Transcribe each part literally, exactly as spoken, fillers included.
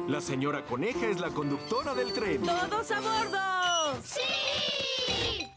La señora Coneja es la conductora del tren. ¡Todos a bordo! ¡Sí!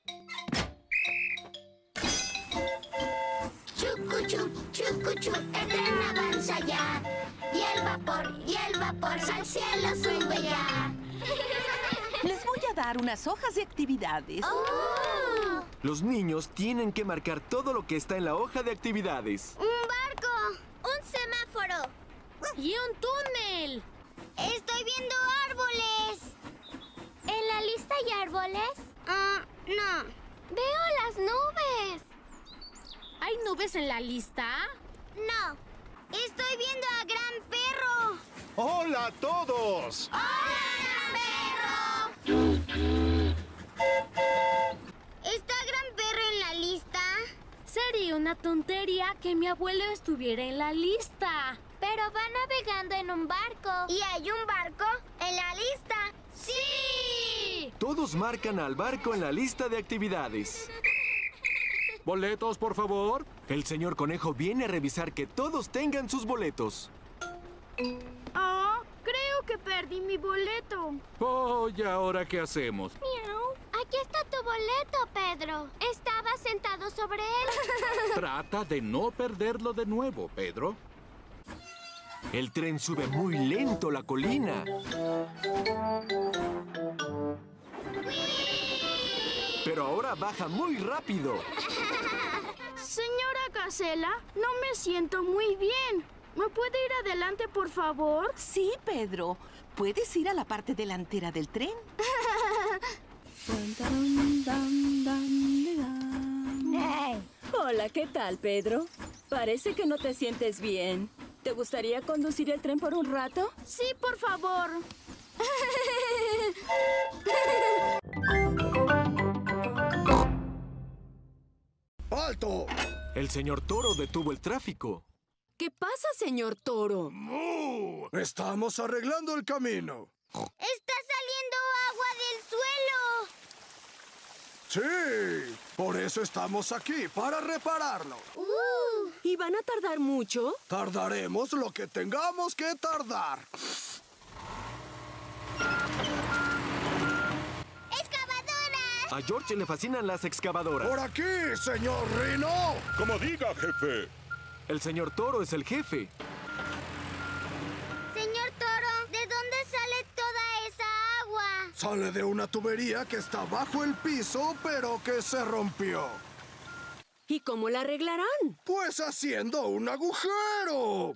Chucuchu, chucuchu, el tren avanza ya. Y el vapor, y el vapor al cielo sube ya. Les voy a dar unas hojas de actividades. ¡Oh! Los niños tienen que marcar todo lo que está en la hoja de actividades. ¡Un barco! ¡Un semáforo! ¡Y un túnel! ¡Estoy viendo árboles! ¿En la lista hay árboles? Ah, no. Veo las nubes. ¿Hay nubes en la lista? No. Estoy viendo a Gran Perro. ¡Hola a todos! ¡Hola, Gran Perro! ¿Está Gran Perro en la lista? Sería una tontería que mi abuelo estuviera en la lista. Pero va navegando en un barco. ¿Y hay un barco en la lista? ¡Sí! Todos marcan al barco en la lista de actividades. ¿Boletos, por favor? El señor Conejo viene a revisar que todos tengan sus boletos. Oh, creo que perdí mi boleto. Oh, ¿y ahora qué hacemos? Miau. Aquí está tu boleto, Pedro. Estaba sentado sobre él. Trata de no perderlo de nuevo, Pedro. El tren sube muy lento la colina. Pero ahora baja muy rápido. Señora Gacela, no me siento muy bien. ¿Me puede ir adelante, por favor? Sí, Pedro. ¿Puedes ir a la parte delantera del tren? Hola, ¿qué tal, Pedro? Parece que no te sientes bien. ¿Te gustaría conducir el tren por un rato? Sí, por favor. ¡Alto! El señor Toro detuvo el tráfico. ¿Qué pasa, señor Toro? ¡Mu! Estamos arreglando el camino. ¡Está saliendo agua del suelo! Sí, por eso estamos aquí, para repararlo. Uh. ¿Y van a tardar mucho? Tardaremos lo que tengamos que tardar. ¡Excavadora! A George le fascinan las excavadoras. ¡Por aquí, señor Rino! Como diga, jefe. El señor Toro es el jefe. Señor Toro, ¿de dónde sale toda esa agua? Sale de una tubería que está bajo el piso, pero que se rompió. ¿Y cómo la arreglarán? Pues haciendo un agujero.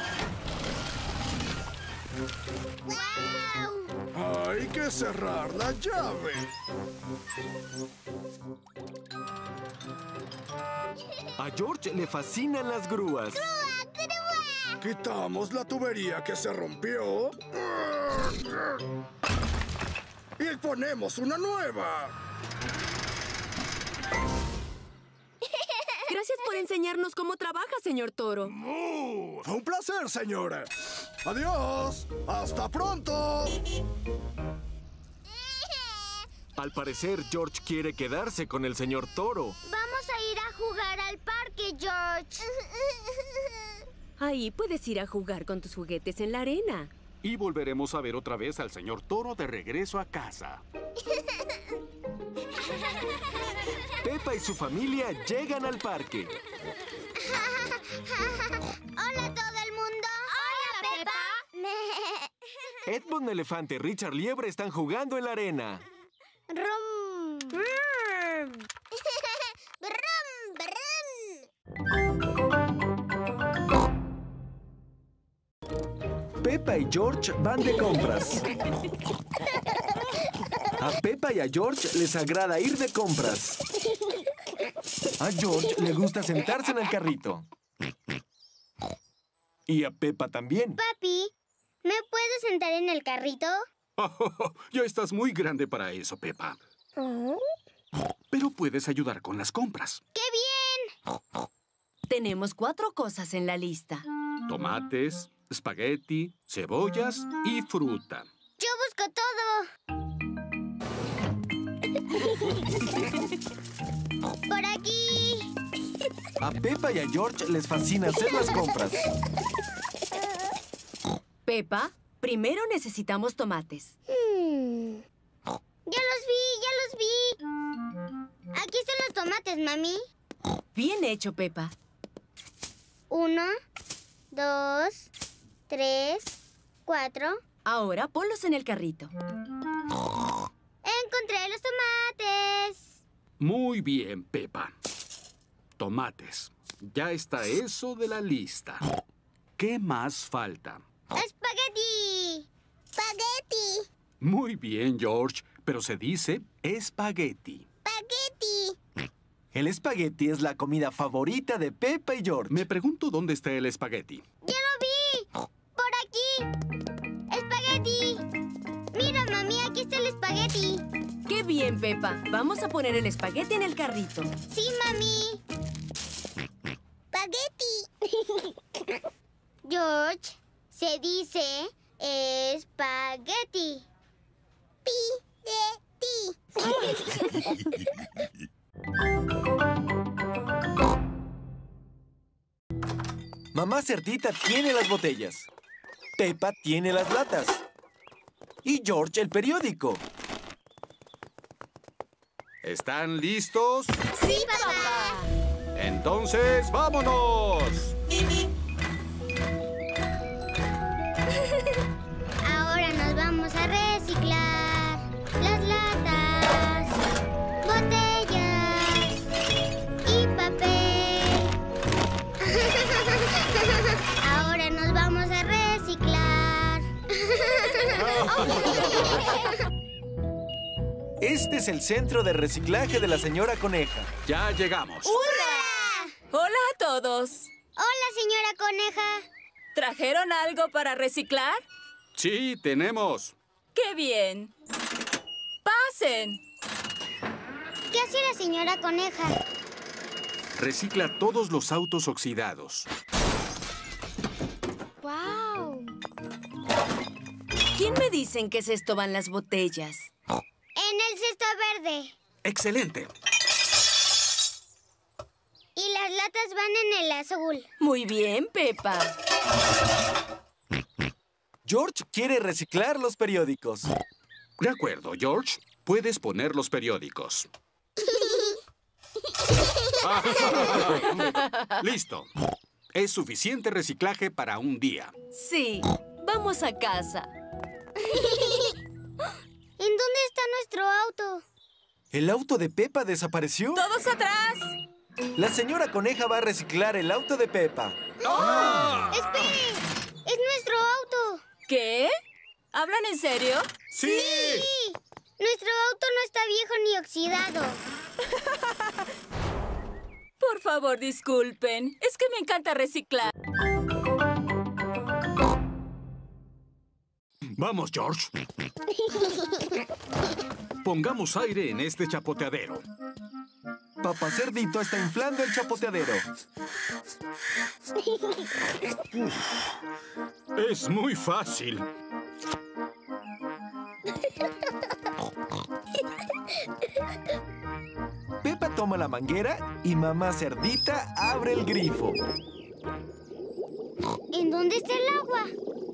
¡Guau! Hay que cerrar la llave. A George le fascinan las grúas. ¡Grúa, grúa! Quitamos la tubería que se rompió. Y ponemos una nueva. Gracias por enseñarnos cómo trabaja, señor Toro. ¡Mu! Fue un placer, señora. Adiós. Hasta pronto. Al parecer, George quiere quedarse con el señor Toro. Vamos a ir a jugar al parque, George. Ahí puedes ir a jugar con tus juguetes en la arena. Y volveremos a ver otra vez al señor Toro de regreso a casa. Peppa y su familia llegan al parque. ¡Hola, todo el mundo! ¡Hola, Peppa! Edmond Elefante y Richard Liebre están jugando en la arena. ¡Rum! ¡Brum! Peppa y George van de compras. A Peppa y a George les agrada ir de compras. A George le gusta sentarse en el carrito. Y a Peppa también. Papi, ¿me puedo sentar en el carrito? Oh, ya estás muy grande para eso, Peppa. Pero puedes ayudar con las compras. ¡Qué bien! Tenemos cuatro cosas en la lista. Tomates, espagueti, cebollas y fruta. Yo busco todo. Por aquí. A Peppa y a George les fascina hacer las compras. Peppa, Primero necesitamos tomates. Hmm. ¡Ya los vi! ¡Ya los vi! Aquí están los tomates, mami. Bien hecho, Peppa. Uno, dos, tres, cuatro. Ahora ponlos en el carrito. ¡Encontré los tomates! Muy bien, Peppa. Tomates. Ya está eso de la lista. ¿Qué más falta? ¡Espagueti! ¡Espagueti! Muy bien, George, pero se dice espagueti. ¡Espagueti! El espagueti es la comida favorita de Peppa y George. Me pregunto dónde está el espagueti. ¡Ya lo vi! ¡Por aquí! ¡Espagueti! Mira, mami, aquí está el espagueti. ¡Qué bien, Peppa! Vamos a poner el espagueti en el carrito. ¡Sí, mami! ¡Espagueti! George, se dice espagueti. Pi-de-ti. Mamá Cerdita tiene las botellas. Peppa tiene las latas. Y George el periódico. ¿Están listos? ¡Sí, papá! Entonces, ¡vámonos! Ahora nos vamos a reciclar las latas, botellas y papel. Ahora nos vamos a reciclar. Este es el centro de reciclaje de la señora Coneja. Ya llegamos. ¡Hurra! Hola a todos. Hola, señora Coneja. ¿Trajeron algo para reciclar? Sí, tenemos. ¡Qué bien! ¡Pasen! ¿Qué hace la señora Coneja? Recicla todos los autos oxidados. ¡Wow! ¿Quién me dicen que se esto van las botellas? En el cesto verde. ¡Excelente! Y las latas van en el azul. Muy bien, Peppa. George quiere reciclar los periódicos. De acuerdo, George. Puedes poner los periódicos. Listo. Es suficiente reciclaje para un día. Sí, vamos a casa. ¿En dónde está nuestro auto? ¿El auto de Peppa desapareció? ¡Todos atrás! La señora Coneja va a reciclar el auto de Peppa. ¡Ah! ¡Espere! ¡Es nuestro auto! ¿Qué? ¿Hablan en serio? ¡Sí! ¡Sí! Nuestro auto no está viejo ni oxidado. Por favor, disculpen. Es que me encanta reciclar. Vamos, George. Pongamos aire en este chapoteadero. Papá Cerdito está inflando el chapoteadero. Es muy fácil. Peppa toma la manguera y mamá Cerdita abre el grifo. ¿En dónde está el agua?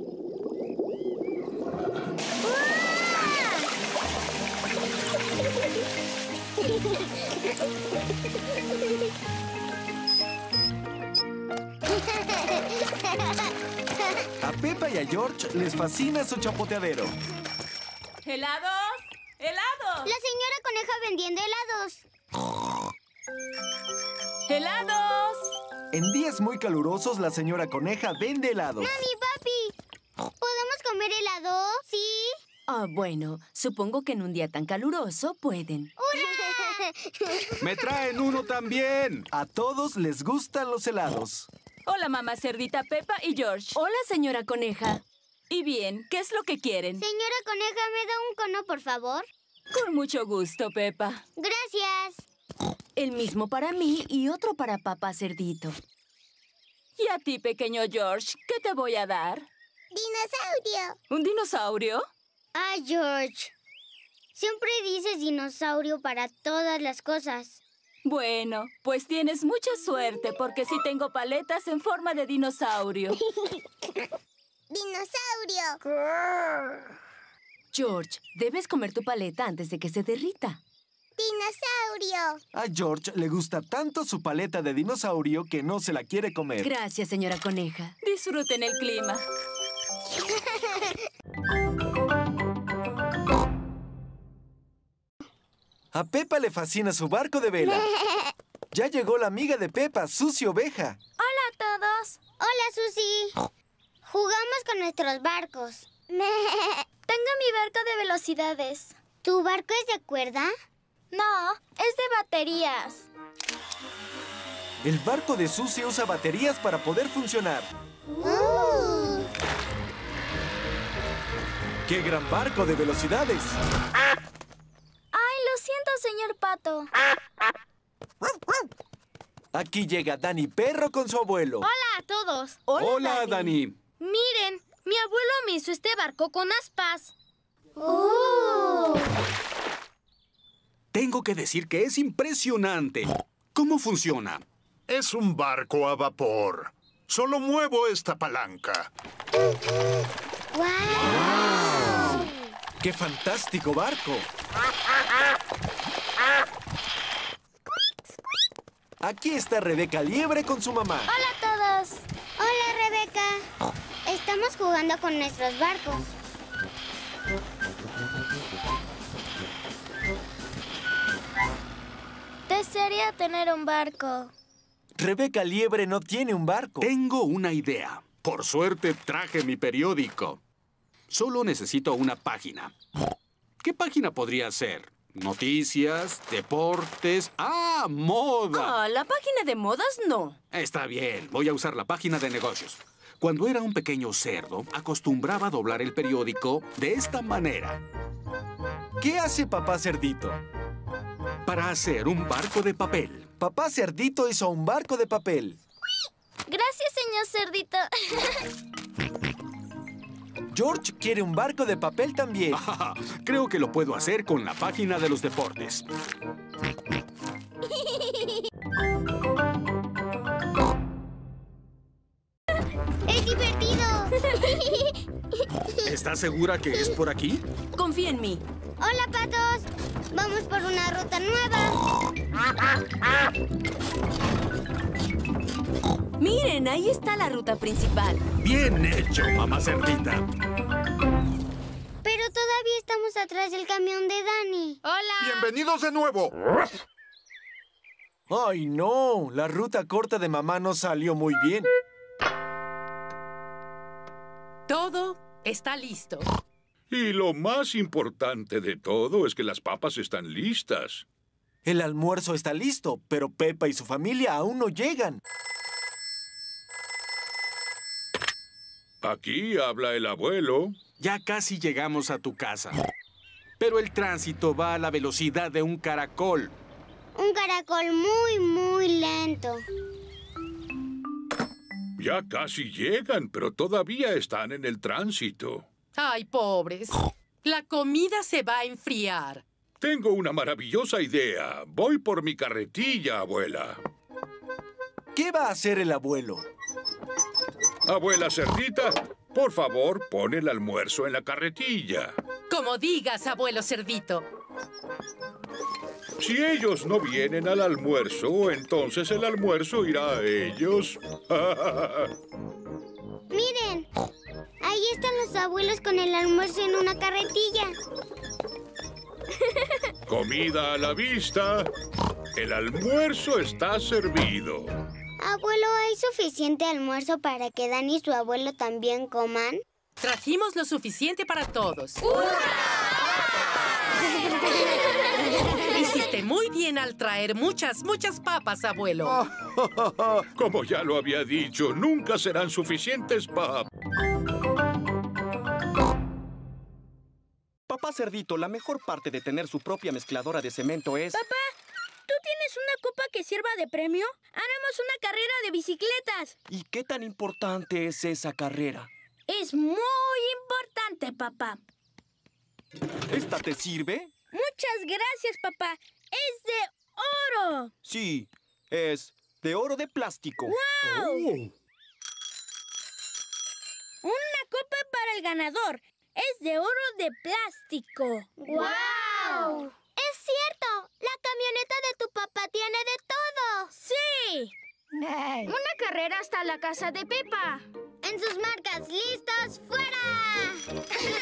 A Peppa y a George les fascina su chapoteadero. ¿Helados? ¡Helados! La señora Coneja vendiendo helados. ¡Helados! En días muy calurosos, la señora Coneja vende helados. Mami, papi, ¿podemos comer helado? ¿Sí? Ah, bueno, supongo que en un día tan caluroso pueden. ¡Hurra! ¡Me traen uno también! A todos les gustan los helados. Hola, mamá Cerdita, Peppa y George. Hola, señora Coneja. Y bien, ¿qué es lo que quieren? Señora Coneja, ¿me da un cono, por favor? Con mucho gusto, Peppa. Gracias. El mismo para mí y otro para papá Cerdito. ¿Y a ti, pequeño George, qué te voy a dar? ¡Dinosaurio! ¿Un dinosaurio? Ah, George. Siempre dices dinosaurio para todas las cosas. Bueno, pues tienes mucha suerte porque sí tengo paletas en forma de dinosaurio. ¡Dinosaurio! George, debes comer tu paleta antes de que se derrita. ¡Dinosaurio! A George le gusta tanto su paleta de dinosaurio que no se la quiere comer. Gracias, señora Coneja. Disfruten el clima. A Peppa le fascina su barco de vela. Ya llegó la amiga de Peppa, Susie Oveja. ¡Hola a todos! ¡Hola, Susie! Jugamos con nuestros barcos. Tengo mi barco de velocidades. ¿Tu barco es de cuerda? No, es de baterías. El barco de Susie usa baterías para poder funcionar. Uh. ¡Qué gran barco de velocidades! Ay, lo siento, señor Pato. Aquí llega Dani Perro con su abuelo. Hola a todos. Hola, Dani. Miren, mi abuelo me hizo este barco con aspas. Uh. Tengo que decir que es impresionante. ¿Cómo funciona? Es un barco a vapor. Solo muevo esta palanca. ¡Wow! ¡Qué fantástico barco! Aquí está Rebeca Liebre con su mamá. Hola a todos. Hola, Rebeca. Estamos jugando con nuestros barcos. Desearía tener un barco. Rebeca Liebre no tiene un barco. Tengo una idea. Por suerte traje mi periódico. Solo necesito una página. ¿Qué página podría ser? Noticias, deportes... ¡Ah, moda! Ah, la página de modas no. Está bien, voy a usar la página de negocios. Cuando era un pequeño cerdo, acostumbraba a doblar el periódico de esta manera. ¿Qué hace Papá Cerdito? Para hacer un barco de papel. Papá Cerdito hizo un barco de papel. Gracias, señor Cerdito. George quiere un barco de papel también. Creo que lo puedo hacer con la página de los deportes. ¡Es divertido! ¿Estás segura que es por aquí? Confía en mí. ¡Hola, patos! Vamos por una ruta nueva. Miren, ahí está la ruta principal. Bien hecho, mamá cerdita. Pero todavía estamos atrás del camión de Dani. ¡Hola! ¡Bienvenidos de nuevo! ¡Ay, no! La ruta corta de mamá no salió muy bien. Todo está listo. Y lo más importante de todo es que las papas están listas. El almuerzo está listo, pero Peppa y su familia aún no llegan. Aquí habla el abuelo. Ya casi llegamos a tu casa. Pero el tránsito va a la velocidad de un caracol. Un caracol muy, muy lento. Ya casi llegan, pero todavía están en el tránsito. Ay, pobres. La comida se va a enfriar. Tengo una maravillosa idea. Voy por mi carretilla, abuela. ¿Qué va a hacer el abuelo? Abuela Cerdita, por favor, pon el almuerzo en la carretilla. Como digas, abuelo Cerdito. Si ellos no vienen al almuerzo, entonces el almuerzo irá a ellos. Miren, ahí están los abuelos con el almuerzo en una carretilla. Comida a la vista. El almuerzo está servido. Abuelo, ¿hay suficiente almuerzo para que Dani y su abuelo también coman? Trajimos lo suficiente para todos. Hiciste muy bien al traer muchas, muchas papas, abuelo. Como ya lo había dicho, nunca serán suficientes papas. Papá Cerdito, la mejor parte de tener su propia mezcladora de cemento es... Papá, ¿tú tienes una copa que sirva de premio? Haremos una carrera de bicicletas. ¿Y qué tan importante es esa carrera? Es muy importante, papá. ¿Esta te sirve? Muchas gracias, papá. ¡Es de oro! Sí, es de oro de plástico. ¡Wow! Oh. Una copa el ganador. Es de oro de plástico. ¡Guau! ¡Es cierto! La camioneta de tu papá tiene de todo. ¡Sí! Una carrera hasta la casa de Pepa. En sus marcas, listos, fuera.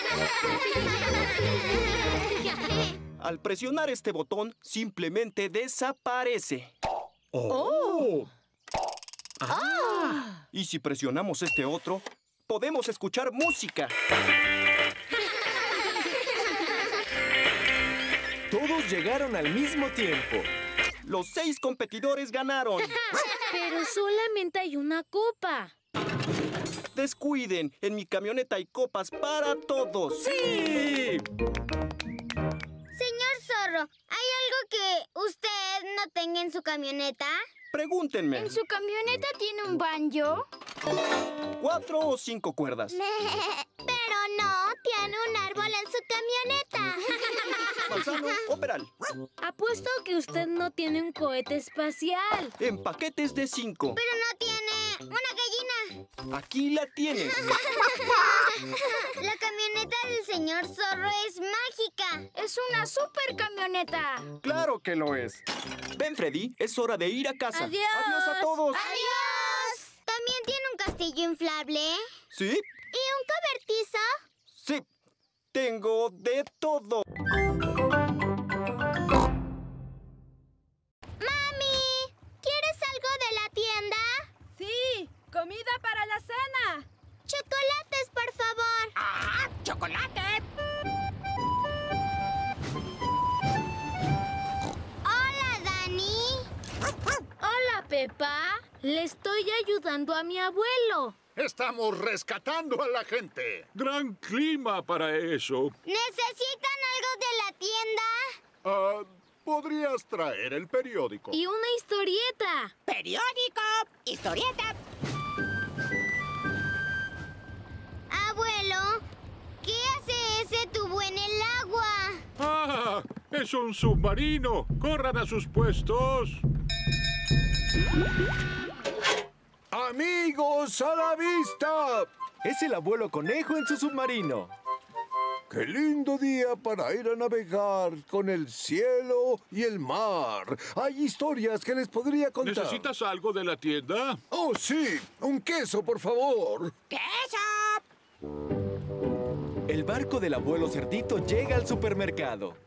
Al presionar este botón, simplemente desaparece. ¡Oh! ¡Ah! Y si presionamos este otro, podemos escuchar música. Todos llegaron al mismo tiempo. Los seis competidores ganaron. Pero solamente hay una copa. Descuiden, en mi camioneta hay copas para todos. ¡Sí! Señor Zorro, ¿hay algo que usted no tenga en su camioneta? Pregúntenme. ¿En su camioneta tiene un banjo? ¿Cuatro o cinco cuerdas? Pero no, tiene un árbol en su camioneta. ¿Manzano o peral? Apuesto que usted no tiene un cohete espacial. En paquetes de cinco. Pero no tiene una gallina. Aquí la tienes. La camioneta del señor Zorro es mágica. Es una super camioneta. Claro que lo es. Ven, Freddy, es hora de ir a casa. Adiós. Adiós a todos. ¡Adiós! ¿También tiene un castillo inflable? ¿Sí? ¿Y un cobertizo? Sí. Tengo de todo. ¡Mami! ¿Quieres algo de la tienda? Sí, comida para la cena. ¡Chocolates, por favor! ¡Ah, chocolate! ¡Hola, Dani! Hola, Pepa. Le estoy ayudando a mi abuelo. Estamos rescatando a la gente. Gran clima para eso. ¿Necesitan algo de la tienda? Ah, ¿podrías traer el periódico? Y una historieta. ¡Periódico! ¡Historieta! Abuelo, ¿qué hace ese tubo en el agua? ¡Ah! ¡Es un submarino! ¡Corran a sus puestos! ¡Amigos, a la vista! Es el abuelo conejo en su submarino. ¡Qué lindo día para ir a navegar con el cielo y el mar! Hay historias que les podría contar. ¿Necesitas algo de la tienda? ¡Oh, sí! ¡Un queso, por favor! ¡Queso! El barco del abuelo cerdito llega al supermercado.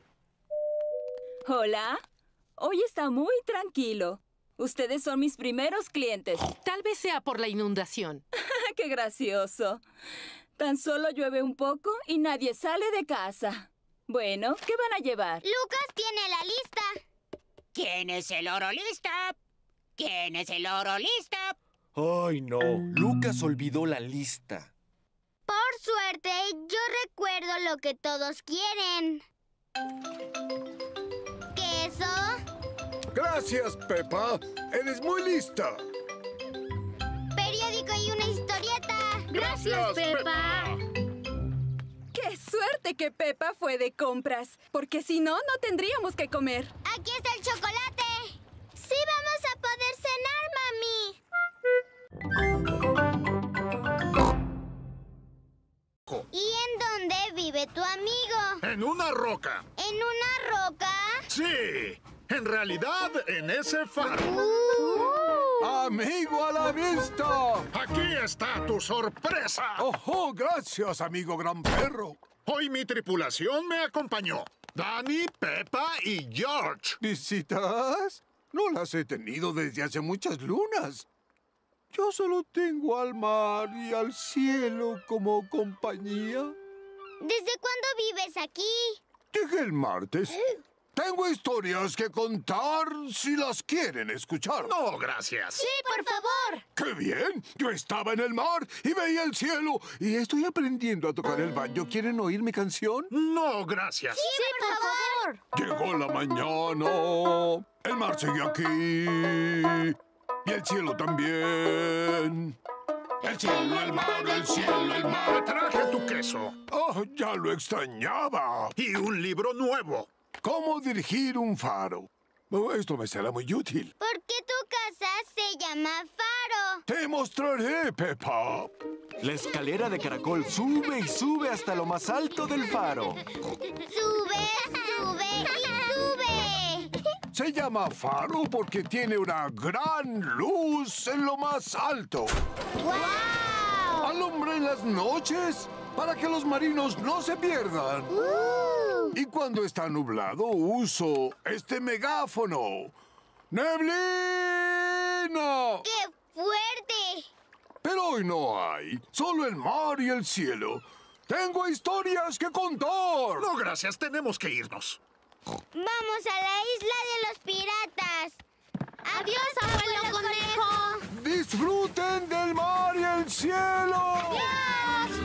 Hola. Hoy está muy tranquilo. Ustedes son mis primeros clientes. Tal vez sea por la inundación. ¡Qué gracioso! Tan solo llueve un poco y nadie sale de casa. Bueno, ¿qué van a llevar? Lucas tiene la lista. ¿Quién es el oro listo? ¿Quién es el oro listo? ¡Ay, no! Lucas olvidó la lista. Por suerte, yo recuerdo lo que todos quieren. ¿Queso? Gracias, Pepa. Eres muy lista. Periódico y una historieta. Gracias, Pepa. ¡Qué suerte que Pepa fue de compras! Porque si no, no tendríamos que comer. Aquí está el chocolate. Sí vamos a poder cenar, mami. ¿Y en dónde vive tu amigo? En una roca. ¿En una roca? Sí. En realidad, en ese faro. Uh. ¡Amigo a la vista! Aquí está tu sorpresa. ¡Oh, gracias, amigo gran perro! Hoy mi tripulación me acompañó. Dani, Pepa y George. ¿Visitas? No las he tenido desde hace muchas lunas. Yo solo tengo al mar y al cielo como compañía. ¿Desde cuándo vives aquí? Llegué el martes. Tengo historias que contar si las quieren escuchar. No, gracias. Sí, por favor. ¡Qué bien! Yo estaba en el mar y veía el cielo. Y estoy aprendiendo a tocar el banjo. ¿Quieren oír mi canción? No, gracias. Sí, sí por, por favor. Llegó la mañana. El mar sigue aquí. Y el cielo también. El cielo, el mar, el cielo, el mar. Te traje tu queso. Oh, ya lo extrañaba. Y un libro nuevo. ¿Cómo dirigir un faro? Oh, esto me será muy útil. ¿Por qué tu casa se llama Faro? Te mostraré, Pepa. La escalera de caracol sube y sube hasta lo más alto del faro. Sube, sube y sube. Se llama faro porque tiene una gran luz en lo más alto. ¡Guau! Alumbra en las noches para que los marinos no se pierdan. Uh. Y cuando está nublado, uso este megáfono. ¡Neblina! ¡Qué fuerte! Pero hoy no hay, solo el mar y el cielo. ¡Tengo historias que contar! No, gracias, tenemos que irnos. ¡Vamos a la isla de los piratas! ¡Adiós, abuelo conejo! ¡Disfruten del mar y el cielo! ¡Adiós!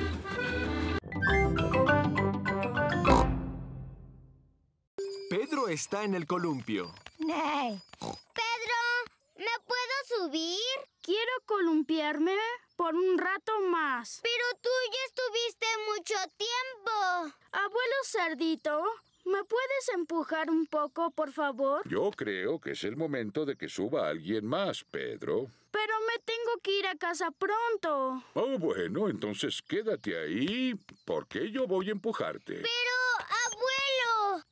Pedro está en el columpio. Pedro, ¿me puedo subir? Quiero columpiarme por un rato más. Pero tú ya estuviste mucho tiempo. Abuelo Cerdito, ¿me puedes empujar un poco, por favor? Yo creo que es el momento de que suba alguien más, Pedro. Pero me tengo que ir a casa pronto. Oh, bueno, entonces quédate ahí, porque yo voy a empujarte. Pero, abuelo.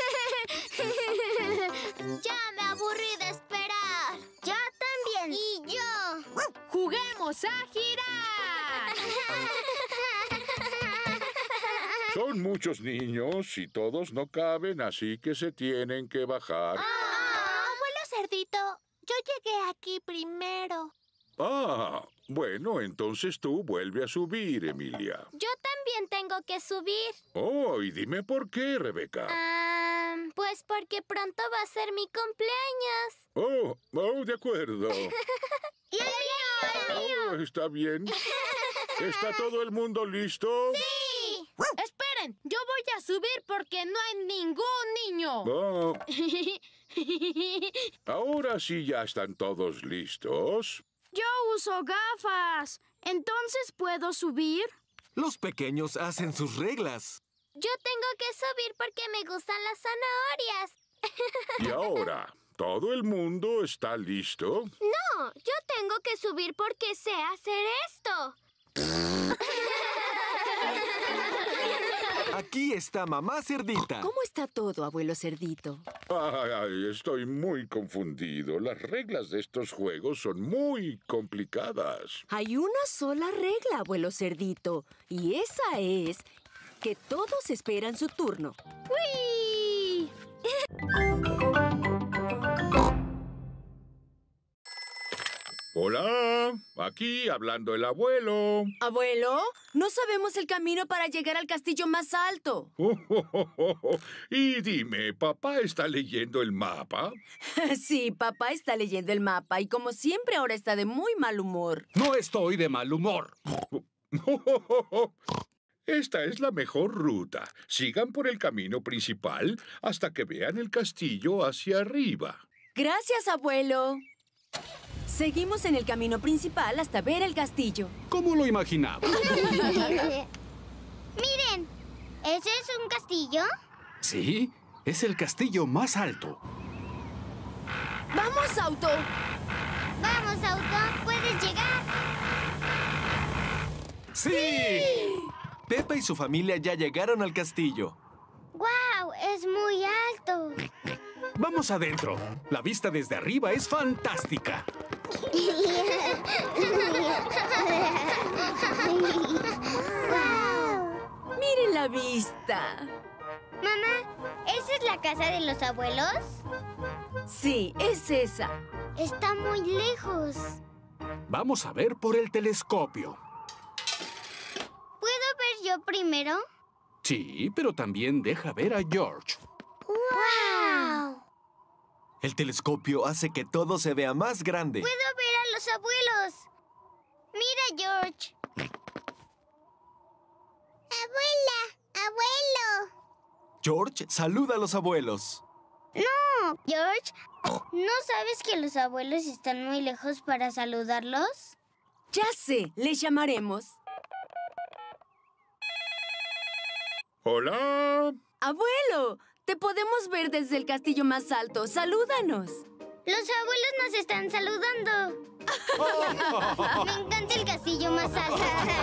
Ya me aburrí de esperar. Yo también. Y yo. ¡Juguemos a girar! Son muchos niños y todos no caben, así que se tienen que bajar. Ah, abuelo Cerdito, yo llegué aquí primero. Ah, bueno, entonces tú vuelve a subir, Emilia. Yo también tengo que subir. Oh, y dime por qué, Rebeca. Ah, pues porque pronto va a ser mi cumpleaños. Oh, oh, de acuerdo. ¿Y el mío? Oh, está bien. ¿Está todo el mundo listo? ¡Sí! Esperen, yo voy a subir porque no hay ningún niño. Oh. Ahora sí ya están todos listos. Yo uso gafas. ¿Entonces puedo subir? Los pequeños hacen sus reglas. Yo tengo que subir porque me gustan las zanahorias. Y ahora, ¿todo el mundo está listo? No, yo tengo que subir porque sé hacer esto. Aquí está Mamá Cerdita. ¿Cómo está todo, abuelo Cerdito? Ay, ay, estoy muy confundido. Las reglas de estos juegos son muy complicadas. Hay una sola regla, abuelo Cerdito, y esa es que todos esperan su turno. ¡Uy! Hola, aquí hablando el abuelo. Abuelo, no sabemos el camino para llegar al castillo más alto. Oh, oh, oh, oh, oh. Y dime, ¿papá está leyendo el mapa? Sí, papá está leyendo el mapa y como siempre ahora está de muy mal humor. No estoy de mal humor. Esta es la mejor ruta. Sigan por el camino principal hasta que vean el castillo hacia arriba. Gracias, abuelo. Seguimos en el camino principal hasta ver el castillo. ¿Cómo lo imaginaba? Miren, ¿ese es un castillo? Sí, es el castillo más alto. ¡Vamos, auto! Vamos, auto, puedes llegar. ¡Sí! ¡Sí! Pepa y su familia ya llegaron al castillo. ¡Guau! Es muy alto. Vamos adentro. La vista desde arriba es fantástica. ¡Wow! ¡Miren la vista! Mamá, ¿esa es la casa de los abuelos? Sí, es esa. Está muy lejos. Vamos a ver por el telescopio. ¿Puedo ver yo primero? Sí, pero también deja ver a George. ¡Wow! El telescopio hace que todo se vea más grande. ¡Puedo ver a los abuelos! ¡Mira, George! ¡Abuela! ¡Abuelo! George saluda a los abuelos. ¡No! George, ¿no sabes que los abuelos están muy lejos para saludarlos? Ya sé, les llamaremos. ¡Hola! ¡Abuelo! Te podemos ver desde el castillo más alto. ¡Salúdanos! Los abuelos nos están saludando. Me encanta el castillo más alto.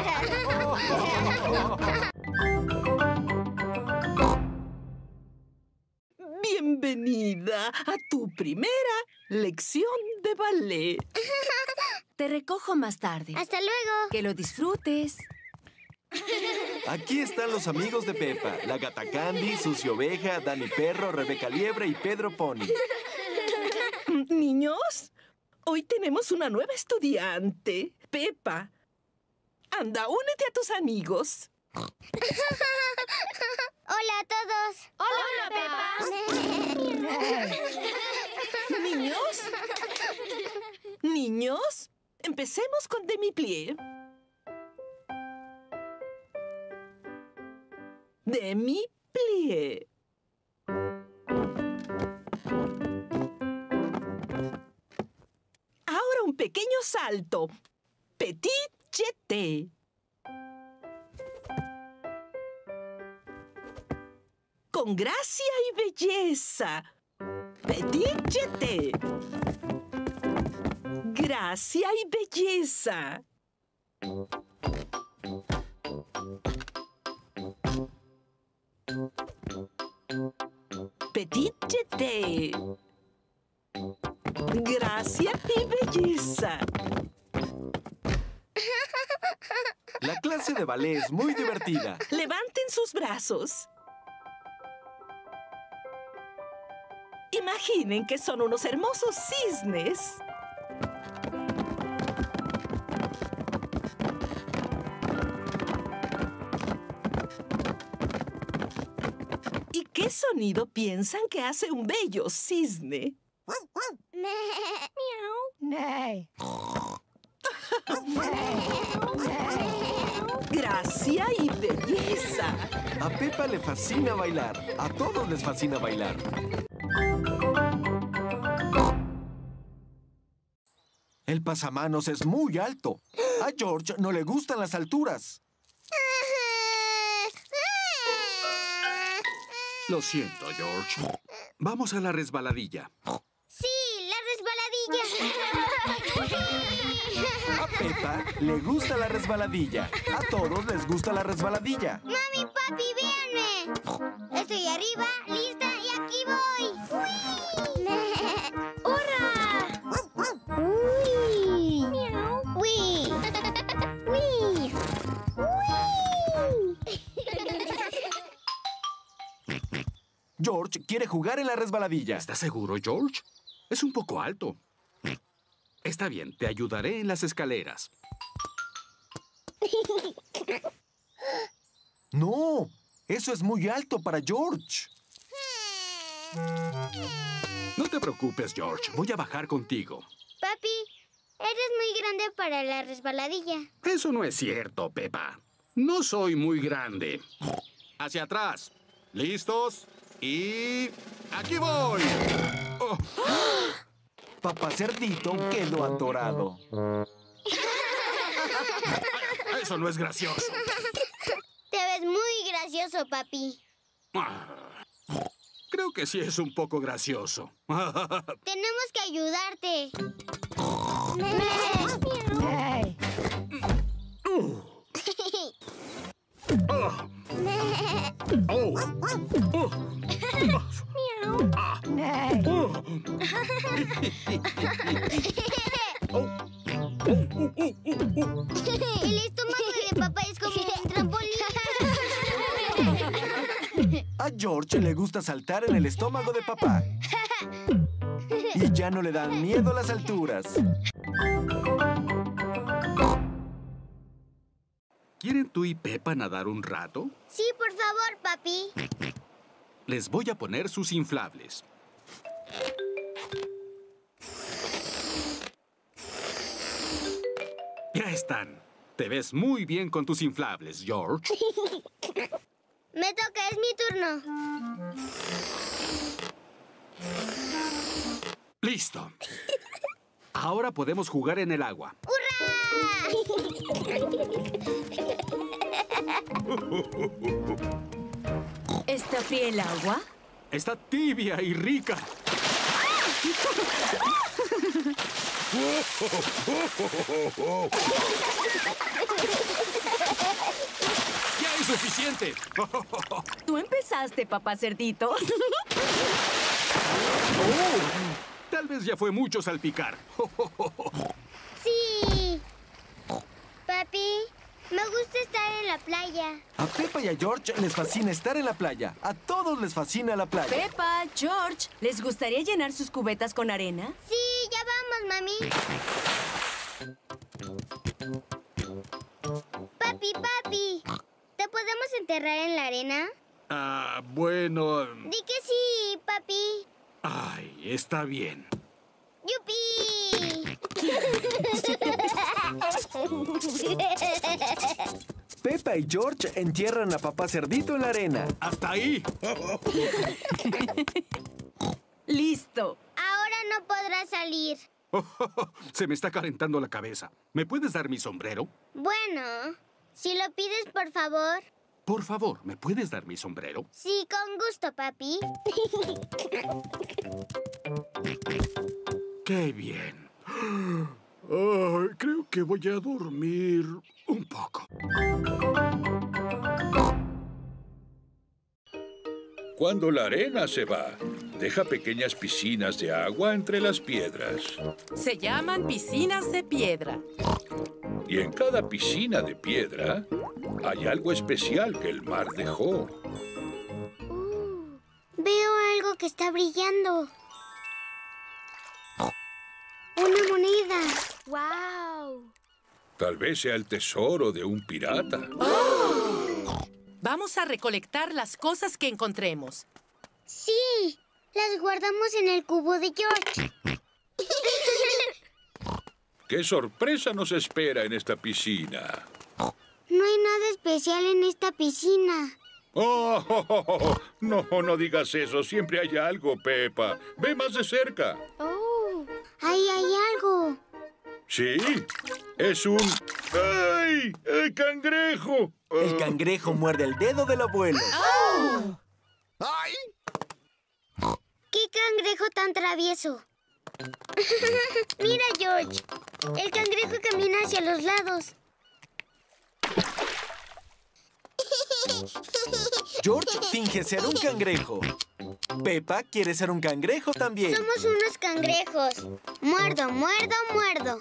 Bienvenida a tu primera lección de ballet. Te recojo más tarde. Hasta luego. Que lo disfrutes. Aquí están los amigos de Peppa. La Gata Candy, Susi Oveja, Dani Perro, Rebeca Liebre y Pedro Pony. Niños, hoy tenemos una nueva estudiante, Peppa. Anda, únete a tus amigos. Hola a todos. Hola, Peppa. Niños, niños, empecemos con demi-plié. Demi-plié. Ahora un pequeño salto. Petit jeté. Con gracia y belleza. Petit jeté. Gracia y belleza. Petit jeté. Gracia y belleza. La clase de ballet es muy divertida. Levanten sus brazos. Imaginen que son unos hermosos cisnes. ¿Y qué sonido piensan que hace un bello cisne? Miau. Gracia y belleza. A Peppa le fascina bailar. A todos les fascina bailar. El pasamanos es muy alto. A George no le gustan las alturas. Lo siento, George. Vamos a la resbaladilla. Sí, la resbaladilla. A Peppa le gusta la resbaladilla. A todos les gusta la resbaladilla. Mami, papi, véanme. Estoy arriba, lista y aquí voy. ¡Hurra! ¡Uy! ¡Uy! ¡Uy! George quiere jugar en la resbaladilla. ¿Estás seguro, George? Es un poco alto. Está bien, te ayudaré en las escaleras. No, eso es muy alto para George. No te preocupes, George. Voy a bajar contigo. Papi, eres muy grande para la resbaladilla. Eso no es cierto, Peppa. No soy muy grande. Hacia atrás. ¿Listos? Y... ¡aquí voy! Oh. Papá Cerdito quedó atorado. Eso no es gracioso. Te ves muy gracioso, papi. Creo que sí es un poco gracioso. Tenemos que ayudarte. El estómago de papá es como un trampolín. A George le gusta saltar en el estómago de papá. Y ya no le dan miedo las alturas. ¿Quieren tú y Peppa nadar un rato? Sí, por favor, papi. Les voy a poner sus inflables. Ya están. Te ves muy bien con tus inflables, George. Me toca, es mi turno. ¡Listo! Ahora podemos jugar en el agua. ¿Está fría el agua? Está tibia y rica. ¡Ya es suficiente! Tú empezaste, papá cerdito. Oh, tal vez ya fue mucho salpicar. Sí. Papi, me gusta estar en la playa. A Peppa y a George les fascina estar en la playa. A todos les fascina la playa. Peppa, George, ¿les gustaría llenar sus cubetas con arena? Sí, ya vamos, mami. Papi, papi, ¿te podemos enterrar en la arena? Ah, bueno... Di que sí, papi. Ay, está bien. ¡Yupi! Peppa y George entierran a papá cerdito en la arena. ¡Hasta ahí! ¡Listo! Ahora no podrá salir. Se me está calentando la cabeza. ¿Me puedes dar mi sombrero? Bueno, si lo pides, por favor. Por favor, ¿me puedes dar mi sombrero? Sí, con gusto, papi. ¡Qué bien! Ay, creo que voy a dormir un poco. Cuando la arena se va, deja pequeñas piscinas de agua entre las piedras. Se llaman piscinas de piedra. Y en cada piscina de piedra hay algo especial que el mar dejó. Uh, veo algo que está brillando. ¡Una moneda! ¡Wow! Tal vez sea el tesoro de un pirata. ¡Oh! Vamos a recolectar las cosas que encontremos. ¡Sí! Las guardamos en el cubo de George. ¿Qué sorpresa nos espera en esta piscina? No hay nada especial en esta piscina. Oh, oh, oh, oh. No, no digas eso. Siempre hay algo, Peppa. Ve más de cerca. Oh, ahí hay algo. Sí, es un... ¡Ay! ¡El cangrejo! El cangrejo muerde el dedo del abuelo. ¡Oh! ¡Ay! ¡Qué cangrejo tan travieso! Mira, George. El cangrejo camina hacia los lados. George finge ser un cangrejo. Peppa quiere ser un cangrejo también. Somos unos cangrejos. Muerdo, muerdo, muerdo.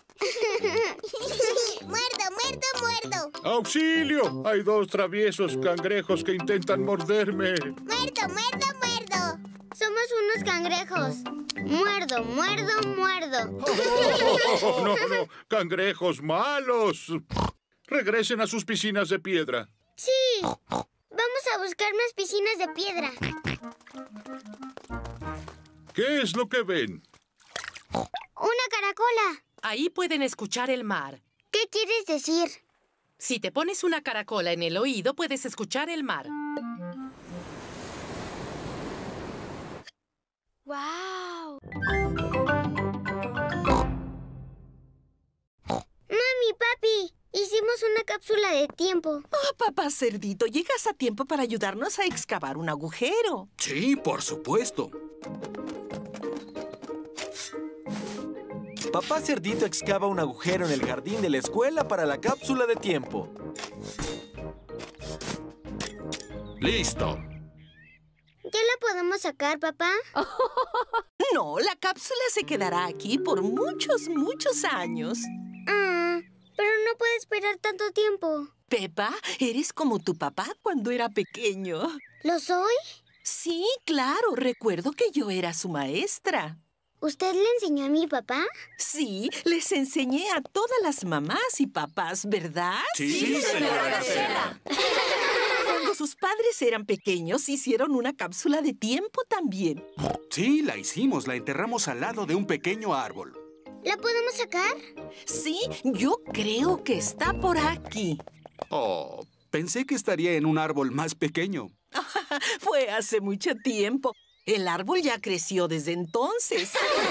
Muerdo, muerdo, muerdo. ¡Auxilio! Hay dos traviesos cangrejos que intentan morderme. Muerdo, muerdo, muerdo. Somos unos cangrejos. Muerdo, muerdo, muerdo. Oh, no, no, cangrejos malos. Regresen a sus piscinas de piedra. Sí. Vamos a buscar más piscinas de piedra. ¿Qué es lo que ven? Una caracola. Ahí pueden escuchar el mar. ¿Qué quieres decir? Si te pones una caracola en el oído, puedes escuchar el mar. ¡Wow! ¡Mami, papi! Hicimos una cápsula de tiempo. Oh, papá cerdito, llegas a tiempo para ayudarnos a excavar un agujero. Sí, por supuesto. Papá cerdito excava un agujero en el jardín de la escuela para la cápsula de tiempo. ¡Listo! ¿Ya la podemos sacar, papá? No, la cápsula se quedará aquí por muchos, muchos años. Ah, pero no puede esperar tanto tiempo. Peppa, eres como tu papá cuando era pequeño. ¿Lo soy? Sí, claro. Recuerdo que yo era su maestra. ¿Usted le enseñó a mi papá? Sí, les enseñé a todas las mamás y papás, ¿verdad? Sí, sí, señora Gacela. Cuando sus padres eran pequeños, hicieron una cápsula de tiempo también. Sí, la hicimos. La enterramos al lado de un pequeño árbol. ¿La podemos sacar? Sí, yo creo que está por aquí. Oh, pensé que estaría en un árbol más pequeño. Fue hace mucho tiempo. El árbol ya creció desde entonces.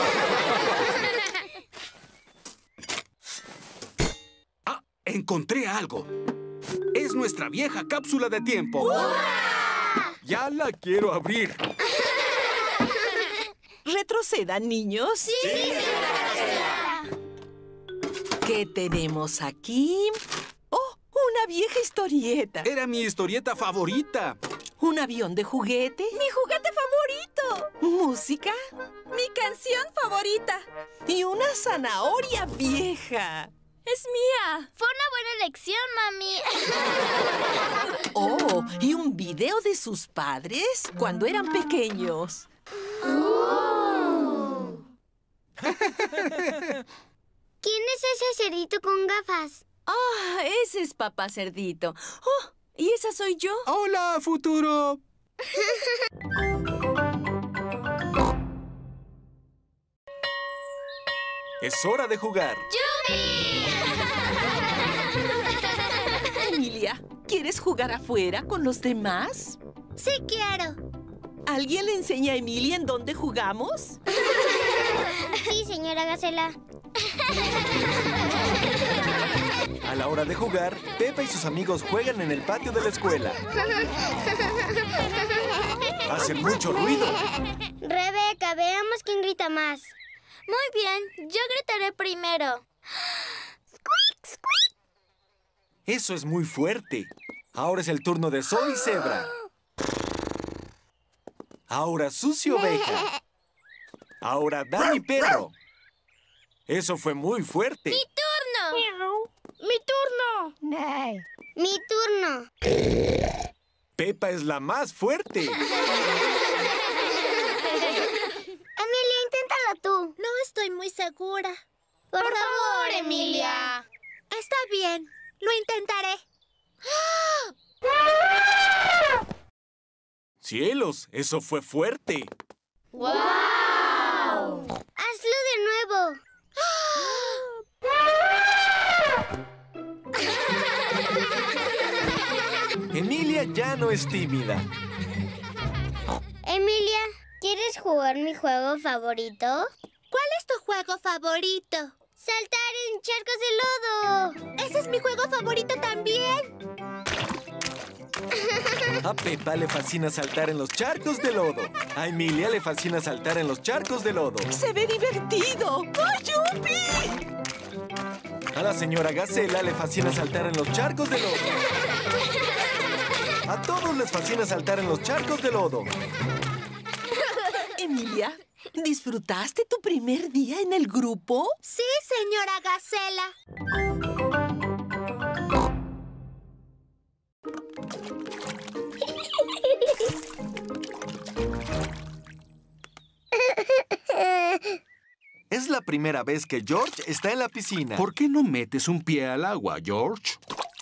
¡Ah! Encontré algo. Es nuestra vieja cápsula de tiempo. ¡Hurra! Ya la quiero abrir. Retrocedan, niños. Sí, sí, señora. ¿Qué tenemos aquí? ¡Oh, una vieja historieta! Era mi historieta favorita. ¿Un avión de juguete? ¡Mi juguete favorito! ¿Música? ¡Mi canción favorita! Y una zanahoria vieja. ¡Es mía! Fue una buena elección, mami. Oh, y un video de sus padres cuando eran pequeños. Oh. ¿Quién es ese cerdito con gafas? Ah, oh, ese es papá cerdito. Oh, ¿y esa soy yo? ¡Hola, futuro! Es hora de jugar. ¡Yubi! Emilia, ¿quieres jugar afuera con los demás? Sí, quiero. ¿Alguien le enseña a Emilia en dónde jugamos? Sí, señora Gacela. A la hora de jugar, Pepa y sus amigos juegan en el patio de la escuela. Hacen mucho ruido. Rebeca, veamos quién grita más. Muy bien, yo gritaré primero. ¡Squeak, squeak! Eso es muy fuerte. Ahora es el turno de Zoe Zebra. Ahora Susi Oveja. Ahora Dani Perro. Eso fue muy fuerte. ¡Mi turno! ¡Mi turno! ¡Mi turno! Pepa es la más fuerte. Emilia, inténtalo tú. No estoy muy segura. Por, Por favor, favor, Emilia. Está bien, lo intentaré. ¡Cielos! ¡Eso fue fuerte! ¡Wow! ¡Hazlo de nuevo! Emilia ya no es tímida. Emilia, ¿quieres jugar mi juego favorito? ¿Cuál es tu juego favorito? ¡Saltar en charcos de lodo! ¡Ese es mi juego favorito también! A Pepa le fascina saltar en los charcos de lodo. A Emilia le fascina saltar en los charcos de lodo. ¡Se ve divertido! ¡Yupi! A la señora Gacela le fascina saltar en los charcos de lodo. A todos les fascina saltar en los charcos de lodo. Emilia, ¿disfrutaste tu primer día en el grupo? Sí, señora Gacela. Es la primera vez que George está en la piscina. ¿Por qué no metes un pie al agua, George?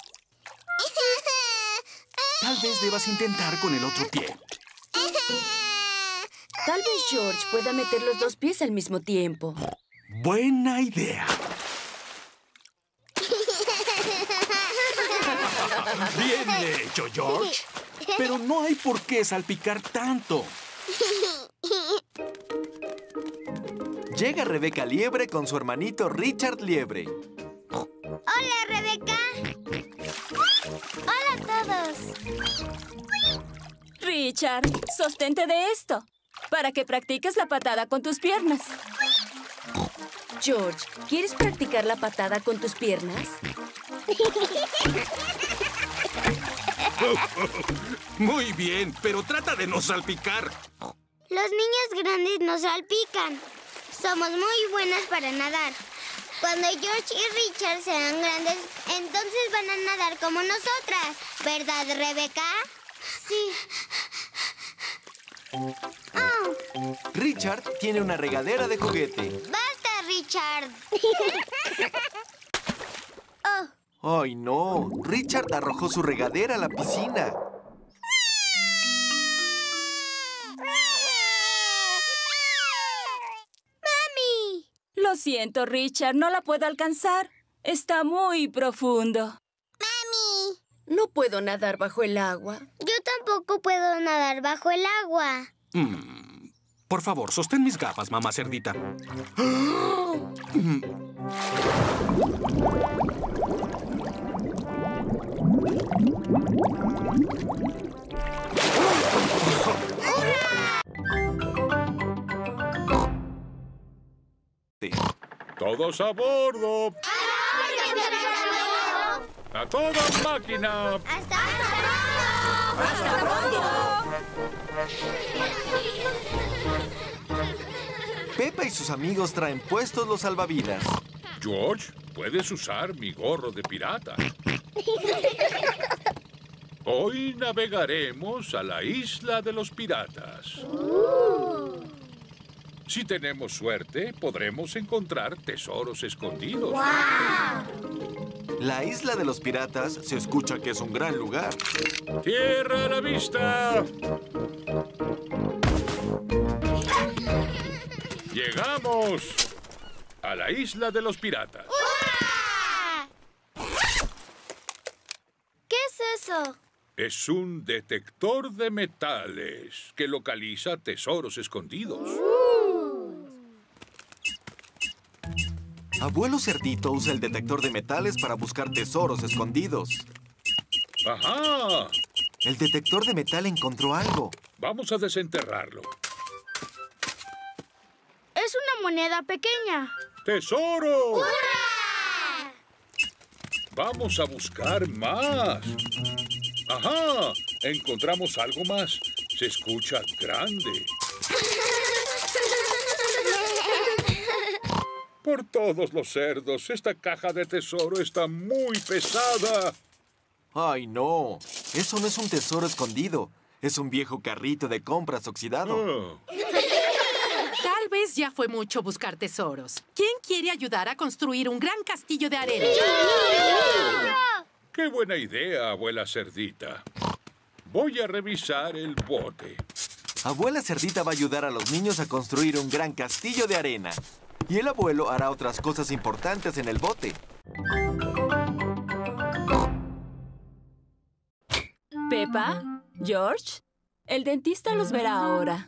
Tal vez debas intentar con el otro pie. Tal vez George pueda meter los dos pies al mismo tiempo. Buena idea. Bien hecho, George. Pero no hay por qué salpicar tanto. Llega Rebeca Liebre con su hermanito Richard Liebre. ¡Hola, Rebeca! ¡Hola a todos! Richard, sostente de esto, para que practiques la patada con tus piernas. George, ¿quieres practicar la patada con tus piernas? Muy bien, pero trata de no salpicar. Los niños grandes no salpican. Somos muy buenas para nadar. Cuando George y Richard sean grandes, entonces van a nadar como nosotras. ¿Verdad, Rebeca? Sí. Oh. Richard tiene una regadera de juguete. ¡Basta, Richard! Oh. ¡Ay, no! Richard arrojó su regadera a la piscina. ¡Mami! Lo siento, Richard, no la puedo alcanzar. Está muy profundo. ¡Mami! No puedo nadar bajo el agua. Yo tampoco puedo nadar bajo el agua. Mm. Por favor, sostén mis gafas, mamá cerdita. ¡Todos a bordo! ¡A toda máquina! ¡Hasta pronto! Pepa y sus amigos traen puestos los salvavidas. George, puedes usar mi gorro de pirata. Hoy navegaremos a la isla de los piratas. Uh. Si tenemos suerte, podremos encontrar tesoros escondidos. ¡Wow! La isla de los piratas se escucha que es un gran lugar. ¡Tierra a la vista! ¡Llegamos a la isla de los piratas! ¡Hurra! ¿Qué es eso? Es un detector de metales que localiza tesoros escondidos. Abuelo Cerdito usa el detector de metales para buscar tesoros escondidos. ¡Ajá! El detector de metal encontró algo. Vamos a desenterrarlo. Es una moneda pequeña. ¡Tesoro! ¡Hurra! Vamos a buscar más. ¡Ajá! Encontramos algo más. Se escucha grande. Por todos los cerdos, esta caja de tesoro está muy pesada. ¡Ay, no! Eso no es un tesoro escondido. Es un viejo carrito de compras oxidado. Oh. Tal vez ya fue mucho buscar tesoros. ¿Quién quiere ayudar a construir un gran castillo de arena? ¡Qué buena idea, abuela Cerdita! Voy a revisar el bote. Abuela Cerdita va a ayudar a los niños a construir un gran castillo de arena. Y el abuelo hará otras cosas importantes en el bote. Pepa, George, el dentista los verá ahora.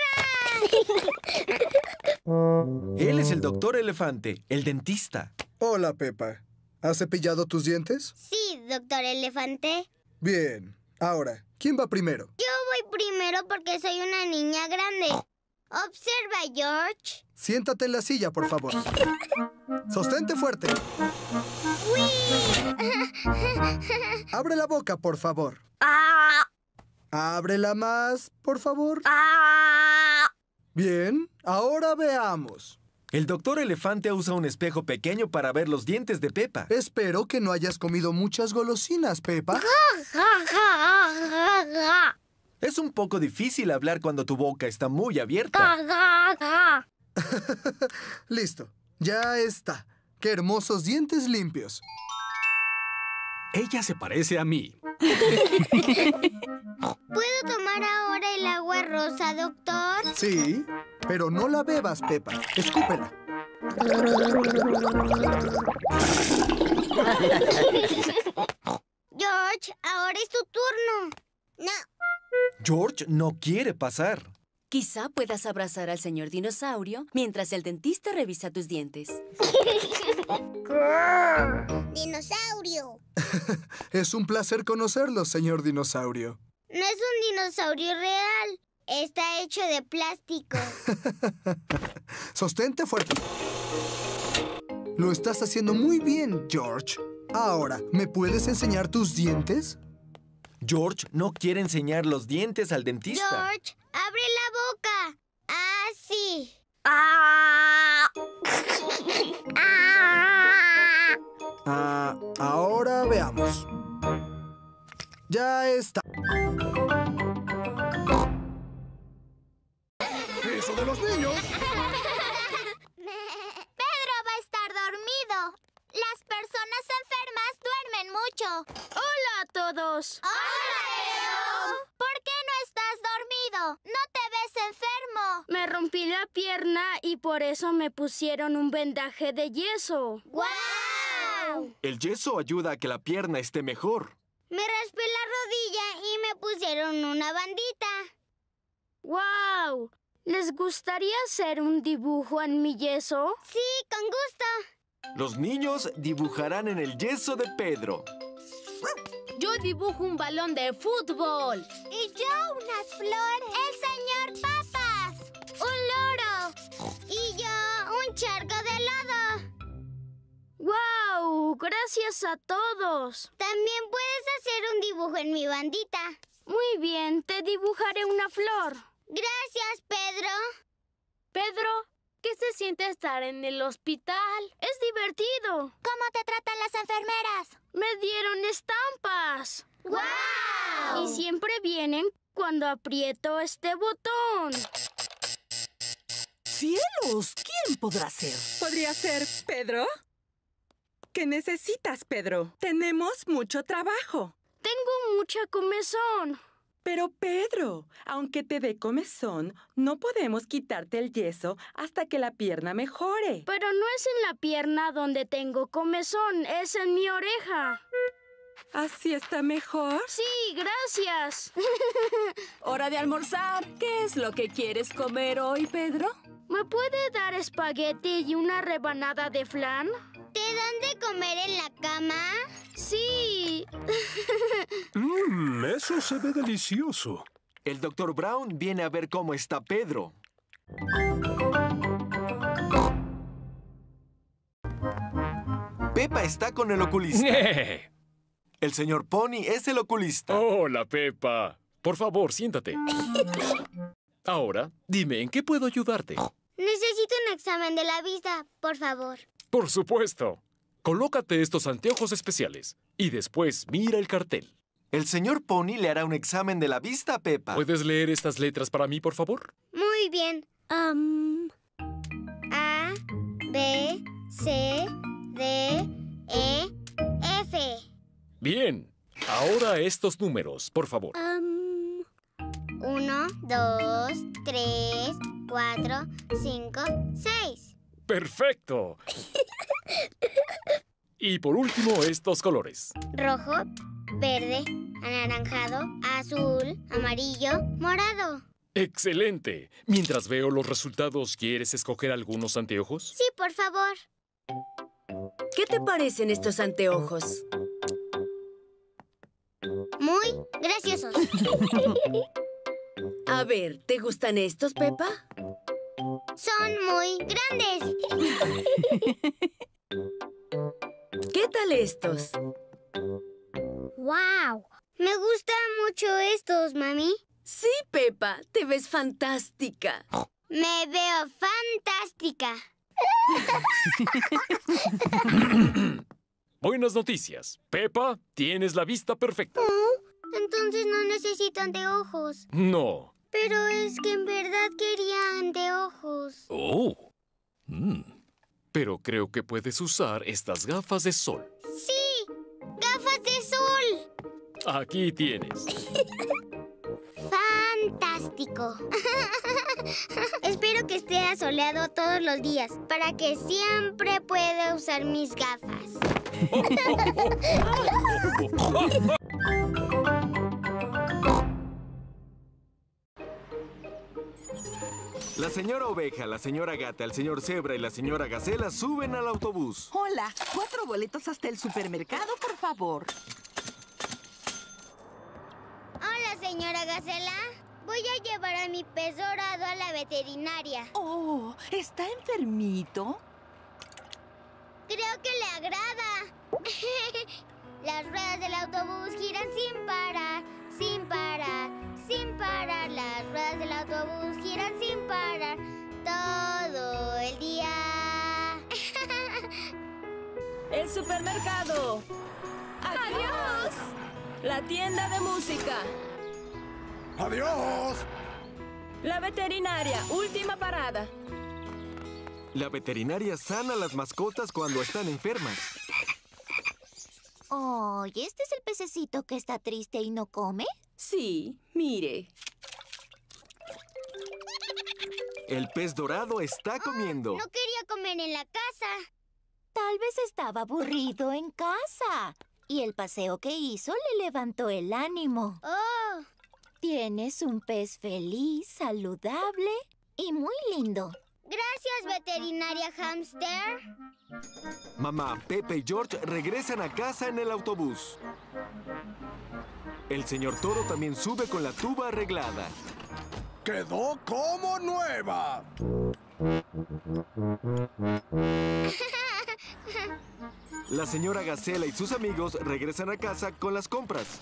¡Hurra! Él es el doctor Elefante, el dentista. Hola, Pepa. ¿Has cepillado tus dientes? Sí, doctor Elefante. Bien. Ahora, ¿quién va primero? Yo voy primero porque soy una niña grande. Observa, George. Siéntate en la silla, por favor. Sostente fuerte. ¡Uy! Abre la boca, por favor. ¡Ah! Ábrela más, por favor. ¡Ah! Bien, ahora veamos. El doctor Elefante usa un espejo pequeño para ver los dientes de Pepa. Espero que no hayas comido muchas golosinas, Pepa. Es un poco difícil hablar cuando tu boca está muy abierta. Listo, ya está. ¡Qué hermosos dientes limpios! Ella se parece a mí. ¿Puedo tomar ahora el agua rosa, doctor? Sí, pero no la bebas, Pepa. Escúpela. George, ahora es tu turno. No. George no quiere pasar. Quizá puedas abrazar al señor dinosaurio mientras el dentista revisa tus dientes. ¡Dinosaurio! Es un placer conocerlo, señor dinosaurio. No es un dinosaurio real. Está hecho de plástico. Sostente fuerte. Lo estás haciendo muy bien, George. Ahora, ¿me puedes enseñar tus dientes? George no quiere enseñar los dientes al dentista. George, abre la boca. Ah, sí. Ah. Ah, ahora veamos. Ya está. ¡Eso de los niños! Pedro va a estar dormido. Las personas enfermas duermen mucho. ¡Hola a todos! ¡Hola, Pedro! ¿Por qué no estás dormido? ¿No te ves enfermo? Me rompí la pierna y por eso me pusieron un vendaje de yeso. ¡Guau! El yeso ayuda a que la pierna esté mejor. Me raspé la rodilla y me pusieron una bandita. ¡Guau! ¿Les gustaría hacer un dibujo en mi yeso? Sí, con gusto. Los niños dibujarán en el yeso de Pedro. Yo dibujo un balón de fútbol. Y yo unas flores. El señor Papas. Un loro. Y yo un charco de helado. ¡Guau! ¡Gracias a todos! También puedes hacer un dibujo en mi bandita. Muy bien, te dibujaré una flor. Gracias, Pedro. Pedro, ¿qué se siente estar en el hospital? Es divertido. ¿Cómo te tratan las enfermeras? Me dieron estampas. ¡Guau! Y siempre vienen cuando aprieto este botón. ¡Cielos! ¿Quién podrá ser? ¿Podría ser Pedro? ¿Qué necesitas, Pedro? Tenemos mucho trabajo. Tengo mucha comezón. Pero, Pedro, aunque te dé comezón, no podemos quitarte el yeso hasta que la pierna mejore. Pero no es en la pierna donde tengo comezón, es en mi oreja. ¿Así está mejor? Sí, gracias. Hora de almorzar. ¿Qué es lo que quieres comer hoy, Pedro? ¿Me puede dar espagueti y una rebanada de flan? ¿Te dan de comer en la cama? Sí. Mmm, eso se ve delicioso. El doctor Brown viene a ver cómo está Pedro. Peppa está con el oculista. El señor Pony es el oculista. Hola, Peppa. Por favor, siéntate. Ahora, dime, ¿en qué puedo ayudarte? Necesito un examen de la vista, por favor. Por supuesto. Colócate estos anteojos especiales y después mira el cartel. El señor Pony le hará un examen de la vista a Peppa. ¿Puedes leer estas letras para mí, por favor? Muy bien. Um, A, B, C, D, E, F. Bien. Ahora estos números, por favor. Um, uno, dos, tres, cuatro, cinco, seis. ¡Perfecto! Y por último, estos colores. Rojo, verde, anaranjado, azul, amarillo, morado. ¡Excelente! Mientras veo los resultados, ¿quieres escoger algunos anteojos? Sí, por favor. ¿Qué te parecen estos anteojos? Muy graciosos. A ver, ¿te gustan estos, Peppa? Son muy grandes. ¿Qué tal estos? ¡Wow! Me gustan mucho estos, mami. Sí, Peppa, te ves fantástica. Me veo fantástica. Buenas noticias. Peppa, tienes la vista perfecta. Oh, entonces no necesito anteojos. No. Pero es que en verdad quería anteojos. Oh. Mm. Pero creo que puedes usar estas gafas de sol. ¡Sí! ¡Gafas de sol! Aquí tienes. ¡Fantástico! Espero que esté asoleado todos los días para que siempre pueda usar mis gafas. La señora Oveja, la señora Gata, el señor Cebra y la señora Gacela suben al autobús. Hola, cuatro boletos hasta el supermercado, por favor. Hola, señora Gacela. Voy a llevar a mi pez dorado a la veterinaria. Oh, ¿está enfermito? Creo que le agrada. Las ruedas del autobús giran sin parar, sin parar, sin parar. Las ruedas del autobús giran sin parar todo el día. ¡El supermercado! ¡Adiós! La tienda de música. ¡Adiós! La veterinaria, última parada. La veterinaria sana a las mascotas cuando están enfermas. Oh, ¿y este es el pececito que está triste y no come? Sí, mire. El pez dorado está comiendo. No quería comer en la casa. Tal vez estaba aburrido en casa. Y el paseo que hizo le levantó el ánimo. Oh. Tienes un pez feliz, saludable y muy lindo. Gracias, veterinaria Hamster. Mamá, Pepe y George regresan a casa en el autobús. El señor Toro también sube con la tuba arreglada. ¡Quedó como nueva! La señora Gacela y sus amigos regresan a casa con las compras.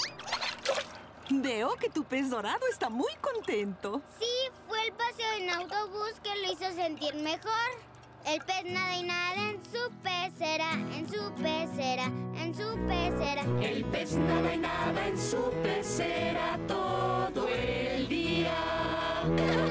Veo que tu pez dorado está muy contento. Sí, fue el paseo en autobús que lo hizo sentir mejor. El pez nada y nada en su pecera, en su pecera, en su pecera. El pez nada y nada en su pecera todo el día.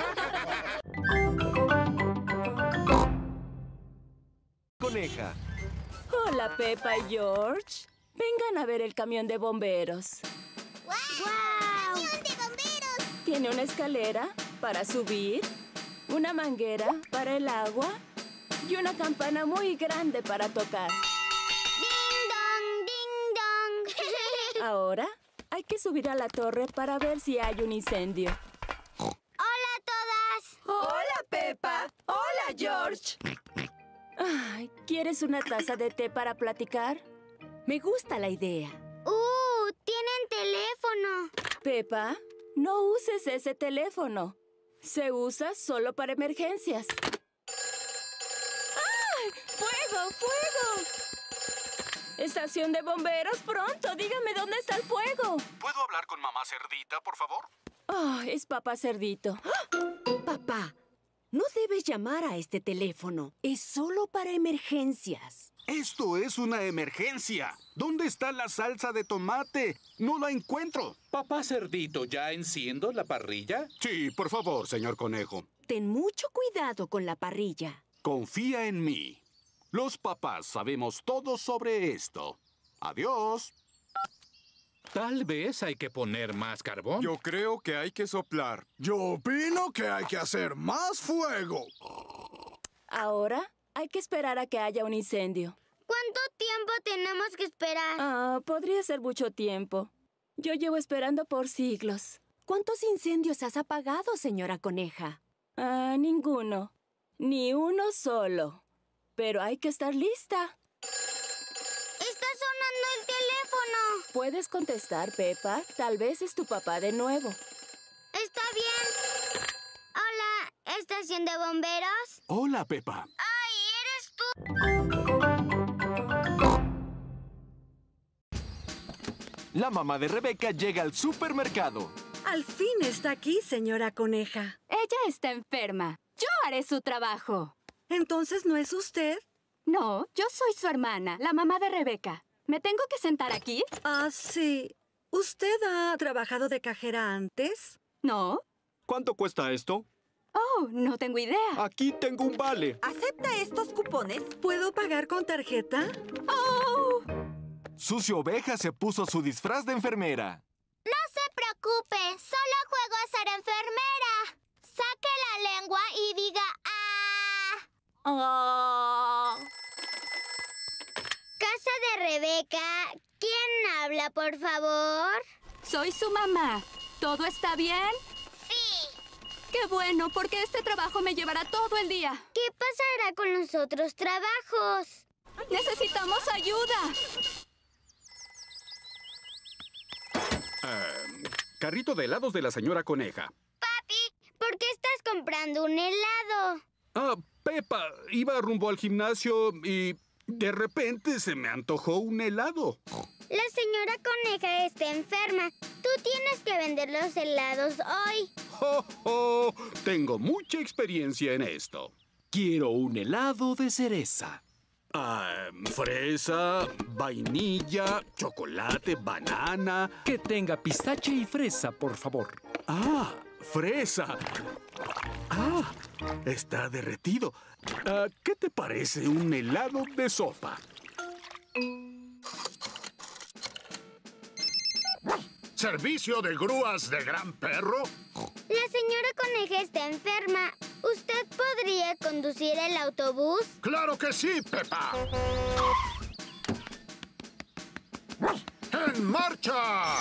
Coneja. Hola, Peppa y George. Vengan a ver el camión de bomberos. ¡Guau! ¡Wow! ¡Camión de bomberos! Tiene una escalera para subir, una manguera para el agua y una campana muy grande para tocar. ¡Ding dong, ding dong! Ahora hay que subir a la torre para ver si hay un incendio. ¡Hola a todas! ¡Hola, Peppa! ¡Hola, George! Ay, ¿quieres una taza de té para platicar? Me gusta la idea. ¡Uh! ¡Tienen teléfono! Peppa, no uses ese teléfono. Se usa solo para emergencias. ¡Ay! ¡Fuego! ¡Fuego! Estación de bomberos, pronto. Dígame dónde está el fuego. ¿Puedo hablar con mamá Cerdita, por favor? Oh, es papá Cerdito. Papá, no debes llamar a este teléfono. Es solo para emergencias. Esto es una emergencia. ¿Dónde está la salsa de tomate? No la encuentro. Papá Cerdito, ¿ya enciendo la parrilla? Sí, por favor, señor Conejo. Ten mucho cuidado con la parrilla. Confía en mí. Los papás sabemos todo sobre esto. Adiós. Tal vez hay que poner más carbón. Yo creo que hay que soplar. Yo opino que hay que hacer más fuego. Ahora hay que esperar a que haya un incendio. ¿Cuánto tiempo tenemos que esperar? Ah, podría ser mucho tiempo. Yo llevo esperando por siglos. ¿Cuántos incendios has apagado, señora Coneja? Ah, ninguno. Ni uno solo. Pero hay que estar lista. ¡Está sonando el teléfono! ¿Puedes contestar, Peppa? Tal vez es tu papá de nuevo. Está bien. Hola, ¿estación de bomberos? Hola, Peppa. ¡Ay, eres tú! La mamá de Rebeca llega al supermercado. Al fin está aquí, señora Coneja. Ella está enferma. Yo haré su trabajo. ¿Entonces no es usted? No, yo soy su hermana, la mamá de Rebeca. ¿Me tengo que sentar aquí? Ah, sí. ¿Usted ha trabajado de cajera antes? No. ¿Cuánto cuesta esto? Oh, no tengo idea. Aquí tengo un vale. ¿Acepta estos cupones? ¿Puedo pagar con tarjeta? ¡Oh! Sucio Oveja se puso su disfraz de enfermera. No se preocupe, solo juego a ser enfermera. Saque la lengua y diga ¡ah! Oh. Casa de Rebeca, ¿quién habla, por favor? Soy su mamá. ¿Todo está bien? Sí. Qué bueno, porque este trabajo me llevará todo el día. ¿Qué pasará con los otros trabajos? ¡Necesitamos ayuda! Uh, carrito de helados de la señora Coneja. Papi, ¿por qué estás comprando un helado? Ah, Peppa, iba rumbo al gimnasio y de repente se me antojó un helado. La señora Coneja está enferma. Tú tienes que vender los helados hoy. ¡Oh, oh! Tengo mucha experiencia en esto. Quiero un helado de cereza. Ah, fresa, vainilla, chocolate, banana. Que tenga pistache y fresa, por favor. Ah, fresa. Ah, está derretido. Ah, ¿qué te parece un helado de sopa? ¿Servicio de grúas de Gran Perro? La señora Coneja está enferma. ¿Usted podría conducir el autobús? ¡Claro que sí, Peppa! ¡En marcha!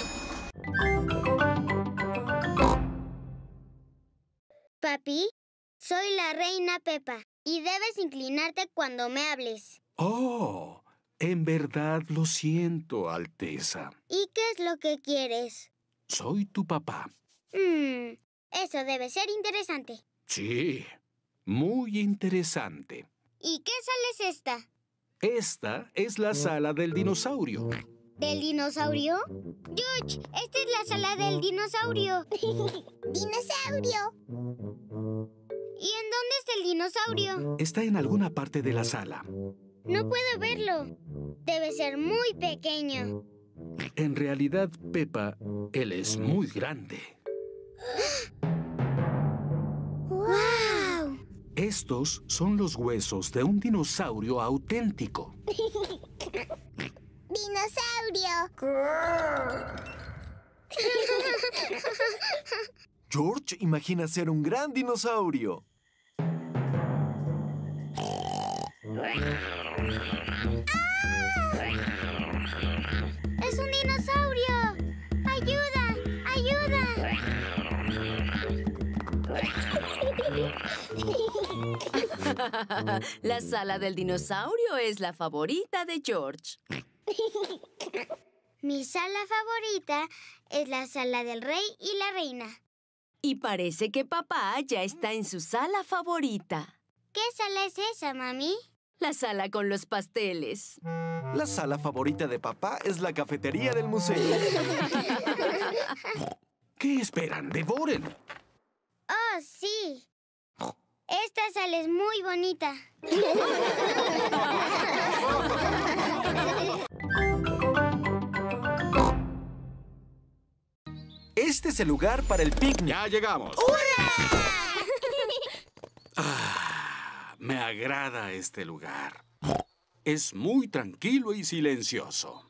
Papi, soy la reina Peppa y debes inclinarte cuando me hables. Oh, en verdad lo siento, Alteza. ¿Y qué es lo que quieres? Soy tu papá. Hmm, eso debe ser interesante. Sí, muy interesante. ¿Y qué sal es esta? Esta es la sala del dinosaurio. ¿Del dinosaurio? George, esta es la sala del dinosaurio. ¡Dinosaurio! ¿Y en dónde está el dinosaurio? Está en alguna parte de la sala. No puedo verlo. Debe ser muy pequeño. En realidad, Peppa, él es muy grande. ¡Wow! Estos son los huesos de un dinosaurio auténtico. ¡Dinosaurio! George imagina ser un gran dinosaurio. ¡Es un dinosaurio! ¡Ayuda! ¡Ayuda! La sala del dinosaurio es la favorita de George. Mi sala favorita es la sala del rey y la reina. Y parece que papá ya está en su sala favorita. ¿Qué sala es esa, mami? La sala con los pasteles. La sala favorita de papá es la cafetería del museo. ¿Qué esperan? ¡Devoren! ¡Oh, sí! Esta sala es muy bonita. Este es el lugar para el picnic. ¡Ya llegamos! ¡Hurra! Ah, me agrada este lugar. Es muy tranquilo y silencioso.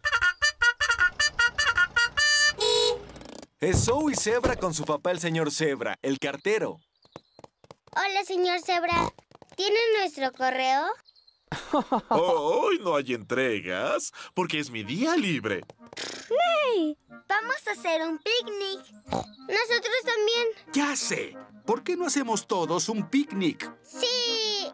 Es Zoe Zebra con su papá, el señor Zebra, el cartero. Hola, señor Zebra. ¿Tiene nuestro correo? Hoy no hay entregas porque es mi día libre. ¡Hey! Vamos a hacer un picnic. Nosotros también. Ya sé. ¿Por qué no hacemos todos un picnic? ¡Sí!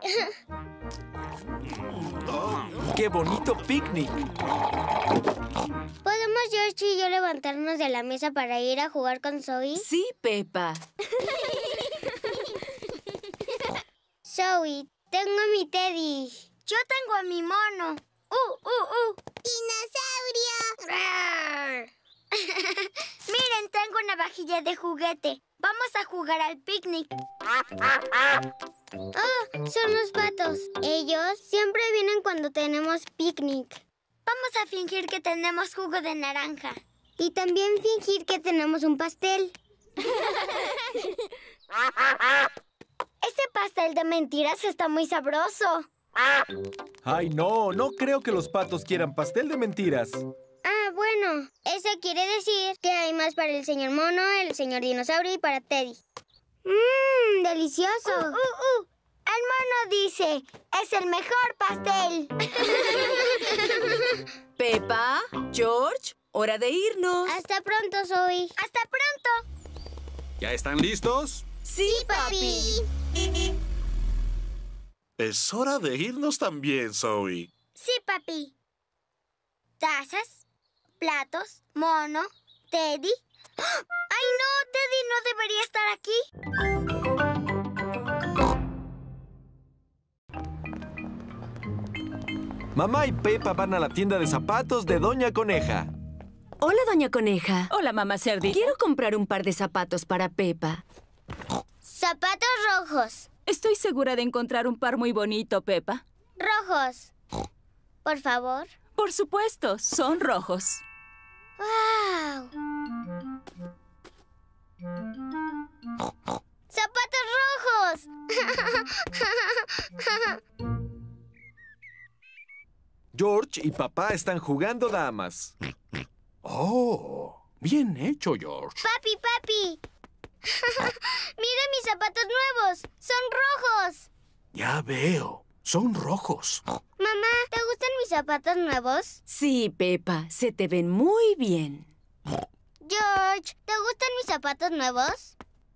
¡Qué bonito picnic! ¿Podemos George y yo levantarnos de la mesa para ir a jugar con Zoe? Sí, Peppa. Zoe, tengo a mi Teddy. Yo tengo a mi mono. ¡Uh, uh, uh! ¡Dinosaurio! Miren, tengo una vajilla de juguete. Vamos a jugar al picnic. Oh, son los patos. Ellos siempre vienen cuando tenemos picnic. Vamos a fingir que tenemos jugo de naranja. Y también fingir que tenemos un pastel. Este pastel de mentiras está muy sabroso. Ay, no, no creo que los patos quieran pastel de mentiras. Ah, bueno, eso quiere decir que hay más para el señor mono, el señor dinosaurio y para Teddy. ¡Mmm, delicioso! Uh, uh, uh. El mono dice, es el mejor pastel. Peppa, George, hora de irnos. Hasta pronto, Zoe. Hasta pronto. ¿Ya están listos? Sí, papi. Es hora de irnos también, Zoe. Sí, papi. Tazas, platos, mono, Teddy. ¡Ay, no! Teddy no debería estar aquí. Mamá y Peppa van a la tienda de zapatos de Doña Coneja. Hola, Doña Coneja. Hola, mamá Cerdita. Quiero comprar un par de zapatos para Peppa. Zapatos rojos. Estoy segura de encontrar un par muy bonito, Peppa. Rojos. Por favor. Por supuesto, son rojos. ¡Wow! ¡Zapatos rojos! George y papá están jugando damas. Oh, bien hecho, George. Papi, papi. Mira mis zapatos nuevos. Son rojos. Ya veo. Son rojos. Mamá, ¿te gustan mis zapatos nuevos? Sí, Peppa. Se te ven muy bien. George, ¿te gustan mis zapatos nuevos?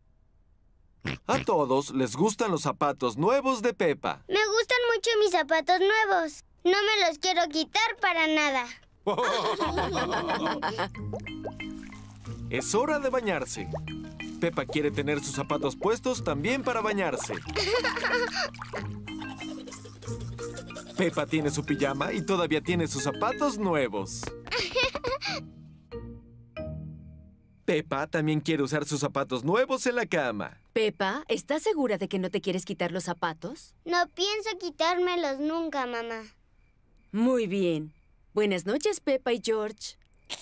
A todos les gustan los zapatos nuevos de Peppa. Me gustan mucho mis zapatos nuevos. No me los quiero quitar para nada. Es hora de bañarse. Peppa quiere tener sus zapatos puestos también para bañarse. Peppa tiene su pijama y todavía tiene sus zapatos nuevos. Peppa también quiere usar sus zapatos nuevos en la cama. Peppa, ¿estás segura de que no te quieres quitar los zapatos? No pienso quitármelos nunca, mamá. Muy bien. Buenas noches, Peppa y George.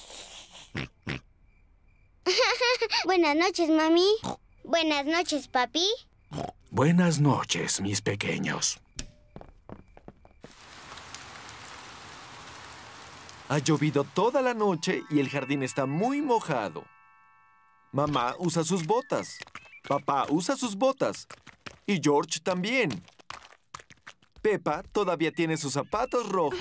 Buenas noches, mami. Buenas noches, papi. Buenas noches, mis pequeños. Ha llovido toda la noche y el jardín está muy mojado. Mamá usa sus botas. Papá usa sus botas. Y George también. Peppa todavía tiene sus zapatos rojos.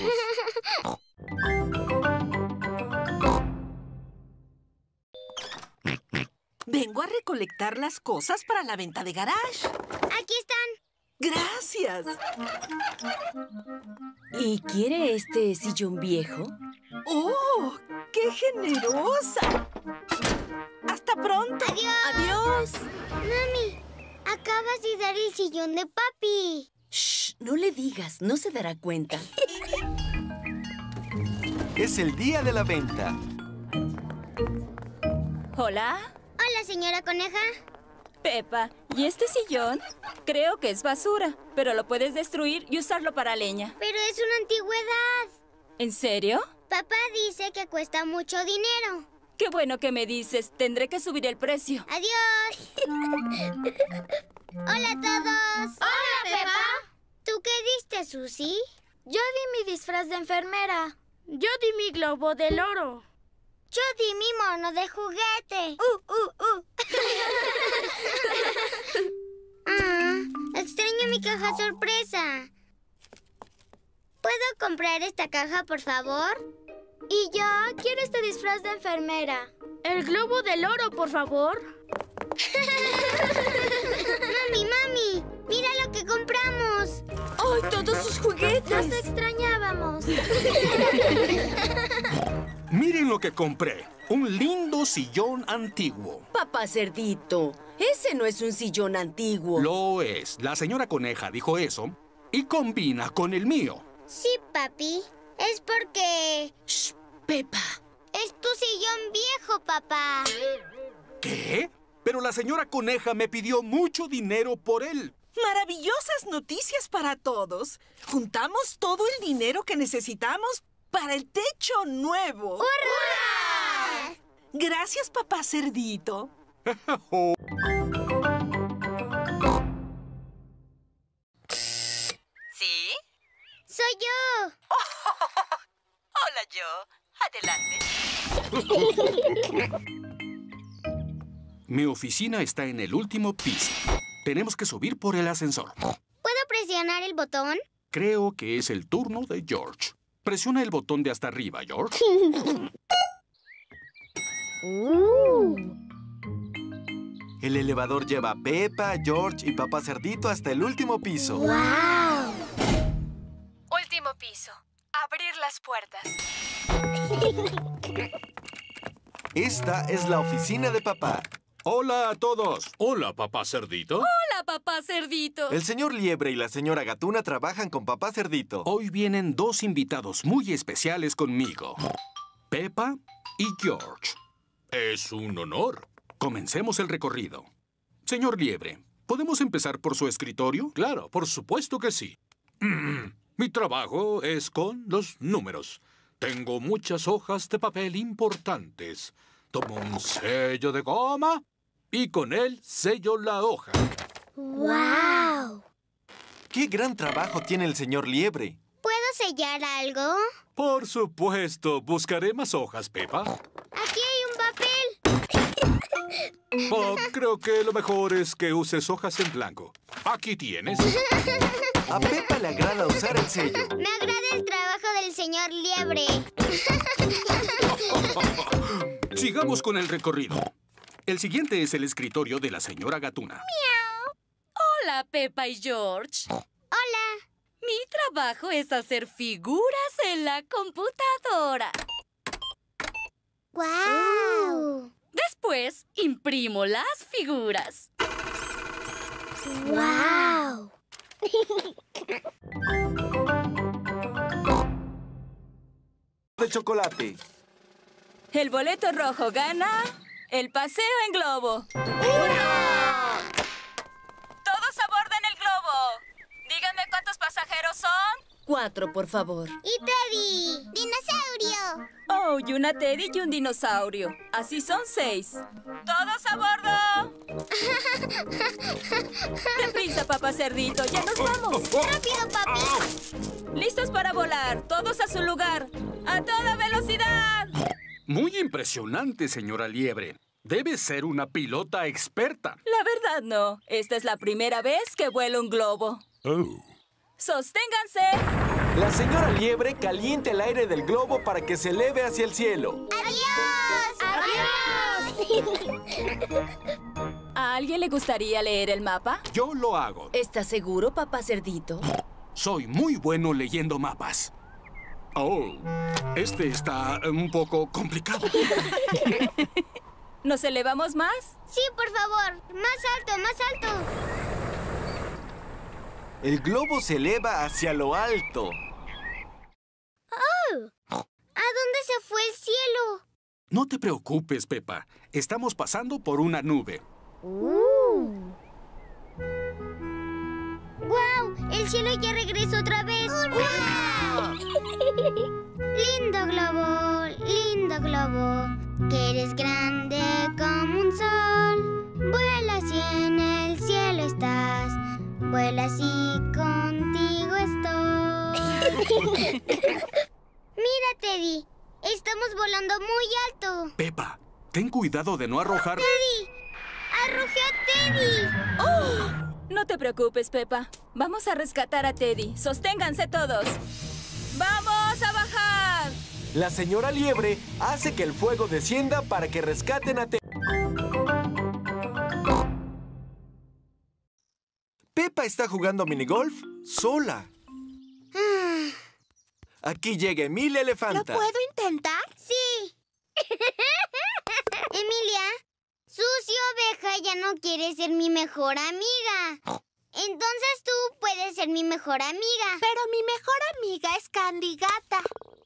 Vengo a recolectar las cosas para la venta de garage. Aquí están. Gracias. ¿Y quiere este sillón viejo? ¡Oh! ¡Qué generosa! ¡Hasta pronto! ¡Adiós! ¡Adiós! Mami, acabas de dar el sillón de papi. Shh, no le digas, no se dará cuenta. Es el día de la venta. Hola. Hola, señora Coneja. Peppa, ¿y este sillón? Creo que es basura, pero lo puedes destruir y usarlo para leña. Pero es una antigüedad. ¿En serio? Papá dice que cuesta mucho dinero. Qué bueno que me dices. Tendré que subir el precio. ¡Adiós! ¡Hola a todos! ¡Hola, Peppa! ¿Tú qué diste, Susie? Yo di mi disfraz de enfermera. Yo di mi globo del oro. Yo di mi mono de juguete. ¡Uh, uh, uh! ah, extraño mi caja sorpresa. ¿Puedo comprar esta caja, por favor? Y yo quiero este disfraz de enfermera. El globo del oro, por favor. ¡Mami, mami! ¡Mira lo que compramos! ¡Ay, todos sus juguetes! ¡Nos extrañábamos! Miren lo que compré. Un lindo sillón antiguo. Papá Cerdito, ese no es un sillón antiguo. Lo es. La señora Coneja dijo eso y combina con el mío. Sí, papi. Es porque... Shh, Peppa. Es tu sillón viejo, papá. ¿Qué? Pero la señora Coneja me pidió mucho dinero por él. Maravillosas noticias para todos. Juntamos todo el dinero que necesitamos para el techo nuevo. ¡Hurra! Gracias, papá Cerdito. ¿Sí? ¡Soy yo! Hola, yo. Adelante. Mi oficina está en el último piso. Tenemos que subir por el ascensor. ¿Puedo presionar el botón? Creo que es el turno de George. Presiona el botón de hasta arriba, George. uh. El elevador lleva a Peppa, George y papá Cerdito hasta el último piso. ¡Wow! Último piso. Abrir las puertas. Esta es la oficina de papá. Hola a todos. Hola, papá Cerdito. Hola, papá Cerdito. El señor Liebre y la señora Gatuna trabajan con papá Cerdito. Hoy vienen dos invitados muy especiales conmigo. Peppa y George. Es un honor. Comencemos el recorrido. Señor Liebre, ¿podemos empezar por su escritorio? Claro, por supuesto que sí. Mi trabajo es con los números. Tengo muchas hojas de papel importantes. Tomo un sello de goma y con él sello la hoja. ¡Wow! ¡Qué gran trabajo tiene el señor Liebre! ¿Puedo sellar algo? Por supuesto. Buscaré más hojas, Peppa. Aquí hay un papel. Oh, creo que lo mejor es que uses hojas en blanco. Aquí tienes. A Peppa le agrada usar el sello. Me agrada el trabajo del señor Liebre. Sigamos con el recorrido. El siguiente es el escritorio de la señora Gatuna. ¡Miau! Hola, Peppa y George. Hola. Mi trabajo es hacer figuras en la computadora. ¡Guau! Después, imprimo las figuras. ¡Guau! de chocolate. El boleto rojo gana el paseo en globo. ¡Hurra! ¡Todos a bordo en el globo! Díganme cuántos pasajeros son. Cuatro, por favor. ¡Y Teddy! ¡Dinosaurio! Oh, y una Teddy y un dinosaurio. Así son seis. ¡Todos a bordo! ¡Deprisa, papá cerdito! ¡Ya nos vamos! ¡Rápido, papi! ¡Listos para volar! ¡Todos a su lugar! ¡A toda velocidad! Muy impresionante, señora Liebre. Debe ser una pilota experta. La verdad, no. Esta es la primera vez que vuelo un globo. Oh. ¡Sosténganse! La señora Liebre calienta el aire del globo para que se eleve hacia el cielo. ¡Adiós! ¡Adiós! ¿A alguien le gustaría leer el mapa? Yo lo hago. ¿Estás seguro, papá cerdito? Soy muy bueno leyendo mapas. Oh, este está un poco complicado. ¿Nos elevamos más? Sí, por favor. Más alto, más alto. El globo se eleva hacia lo alto. ¡Oh! ¿A dónde se fue el cielo? No te preocupes, Pepa. Estamos pasando por una nube. Uh. ¡Guau! El cielo ya regresó otra vez. ¡Hurra! Lindo globo, lindo globo, que eres grande como un sol. Vuelas y en el cielo estás. Vuelas y contigo estoy. Mira, Teddy. Estamos volando muy alto. Pepa, ten cuidado de no arrojar... ¡Teddy! ¡Arrojé a Teddy! ¡Oh! No te preocupes, Pepa. Vamos a rescatar a Teddy. ¡Sosténganse todos! ¡Vamos a bajar! La señora Liebre hace que el fuego descienda para que rescaten a Teddy. Pepa está jugando minigolf sola. Aquí llega Emilia Elefanta. ¿Lo puedo intentar? Sí. Emilia, Susi Oveja ya no quiere ser mi mejor amiga. Entonces tú puedes ser mi mejor amiga. Pero mi mejor amiga es Candy Gata.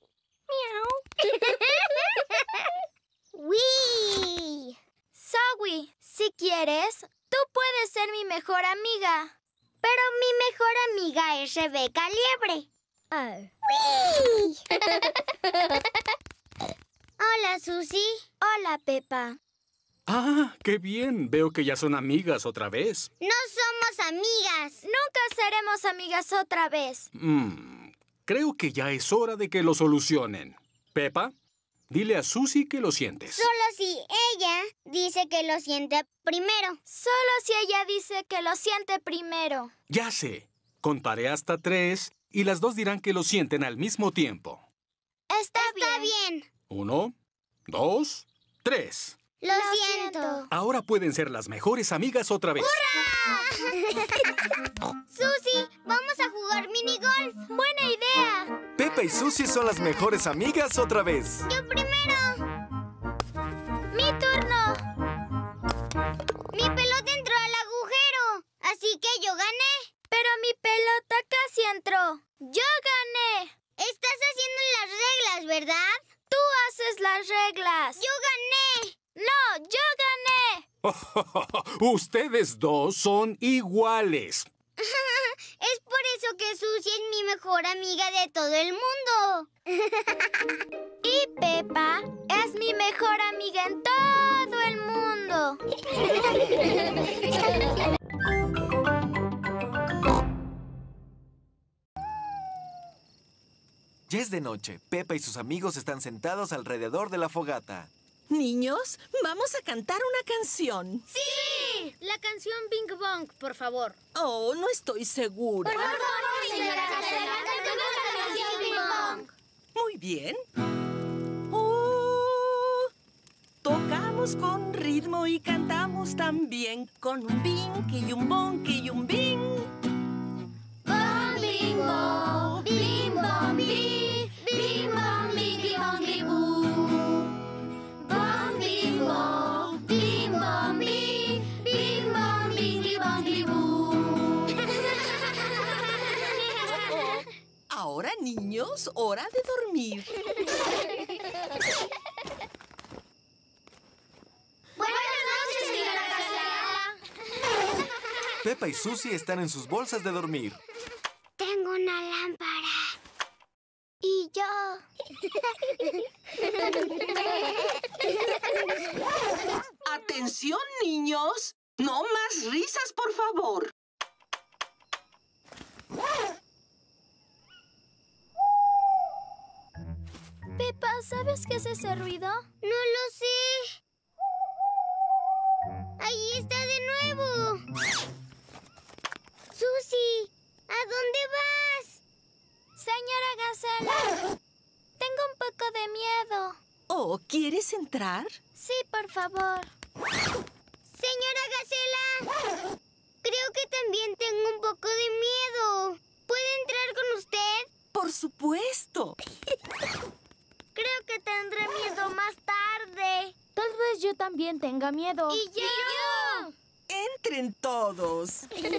Miau. ¡Wii! Zoe, si quieres, tú puedes ser mi mejor amiga. Pero mi mejor amiga es Rebeca Liebre. Oh. ¡Wii! Hola, Susi. Hola, Pepa. Ah, qué bien. Veo que ya son amigas otra vez. No somos amigas. Nunca seremos amigas otra vez. Mm, creo que ya es hora de que lo solucionen. Pepa, dile a Susi que lo sientes. Solo si ella dice que lo siente primero. Solo si ella dice que lo siente primero. Ya sé. Contaré hasta tres y las dos dirán que lo sienten al mismo tiempo. Está, Está bien. bien. Uno, dos, tres. Lo, lo siento. siento. Ahora pueden ser las mejores amigas otra vez. ¡Hurra! Susi, vamos a jugar minigolf. Buena idea. Pepa y Susi son las mejores amigas otra vez. Yo primero. Mi turno. Mi pelota entró al agujero, así que yo gané. Pero mi pelota casi entró. ¡Yo gané! Estás haciendo las reglas, ¿verdad? Tú haces las reglas. ¡Yo gané! ¡No, yo gané! Ustedes dos son iguales. Es por eso que Susi es mi mejor amiga de todo el mundo. Y Pepa es mi mejor amiga en todo el mundo. Ya es de noche. Pepa y sus amigos están sentados alrededor de la fogata. Niños, vamos a cantar una canción. ¡Sí! La canción Bing Bong, por favor. Oh, no estoy segura. Por favor, señora Casera, cantemos la canción Bing Bong. Muy bien. Oh, tocamos con ritmo y cantamos también con un bing y un bong y un bing. Bong, bing, bong, bing, bong, bing, bing, bong, bing, bong, bing, bong. Bong, bing, bong, bing, bong, bing, bing, bong, bing, bong, bing, bong. Ahora, niños, hora de dormir. Peppa y Susie están en sus bolsas de dormir. Tengo una lámpara. Y yo. ¡Atención, niños! ¡No más risas, por favor! Peppa, ¿sabes qué es ese ruido? No lo sé. ¡Ahí está de nuevo! Susie, ¿a dónde vas? Señora Gacela, tengo un poco de miedo. Oh, ¿quieres entrar? Sí, por favor. Señora Gacela, creo que también tengo un poco de miedo. ¿Puedo entrar con usted? ¡Por supuesto! Creo que tendré miedo más tarde. Tal vez yo también tenga miedo. ¡Y yo! ¿Y yo? ¡Entren todos!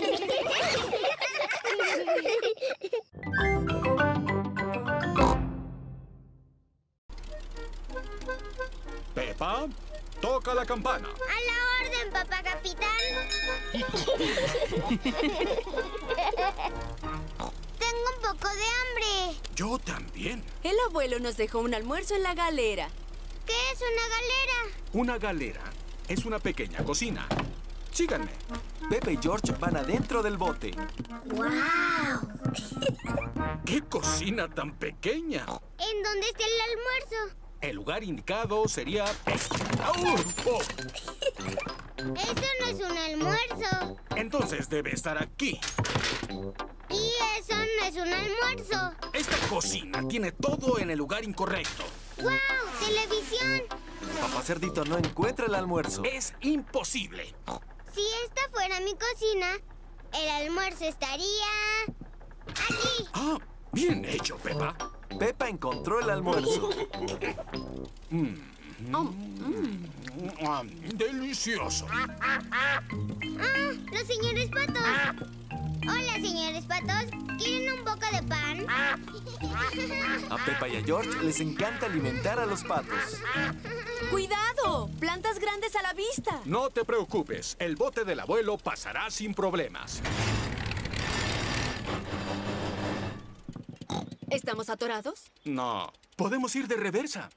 Peppa, toca la campana. A la orden, papá capitán. Tengo un poco de hambre. Yo también. El abuelo nos dejó un almuerzo en la galera. ¿Qué es una galera? Una galera es una pequeña cocina. Síganme. Peppa y George van adentro del bote. ¡Guau! ¡Qué cocina tan pequeña! ¿En dónde está el almuerzo? El lugar indicado sería este. ¡Oh! ¡Oh! Eso no es un almuerzo. Entonces debe estar aquí. Y eso no es un almuerzo. Esta cocina tiene todo en el lugar incorrecto. ¡Guau! ¡Televisión! Papá Cerdito no encuentra el almuerzo. Es imposible. Si esta fuera mi cocina, el almuerzo estaría... aquí. Ah, bien hecho, Peppa. Peppa encontró el almuerzo. Mm. Oh, mm. Mm, delicioso. ¡Ah! ¡Los señores patos! Hola, señores patos. ¿Quieren un poco de pan? A Peppa y a George les encanta alimentar a los patos. ¡Cuidado! ¡Plantas grandes a la vista! No te preocupes. El bote del abuelo pasará sin problemas. ¿Estamos atorados? No. Podemos ir de reversa.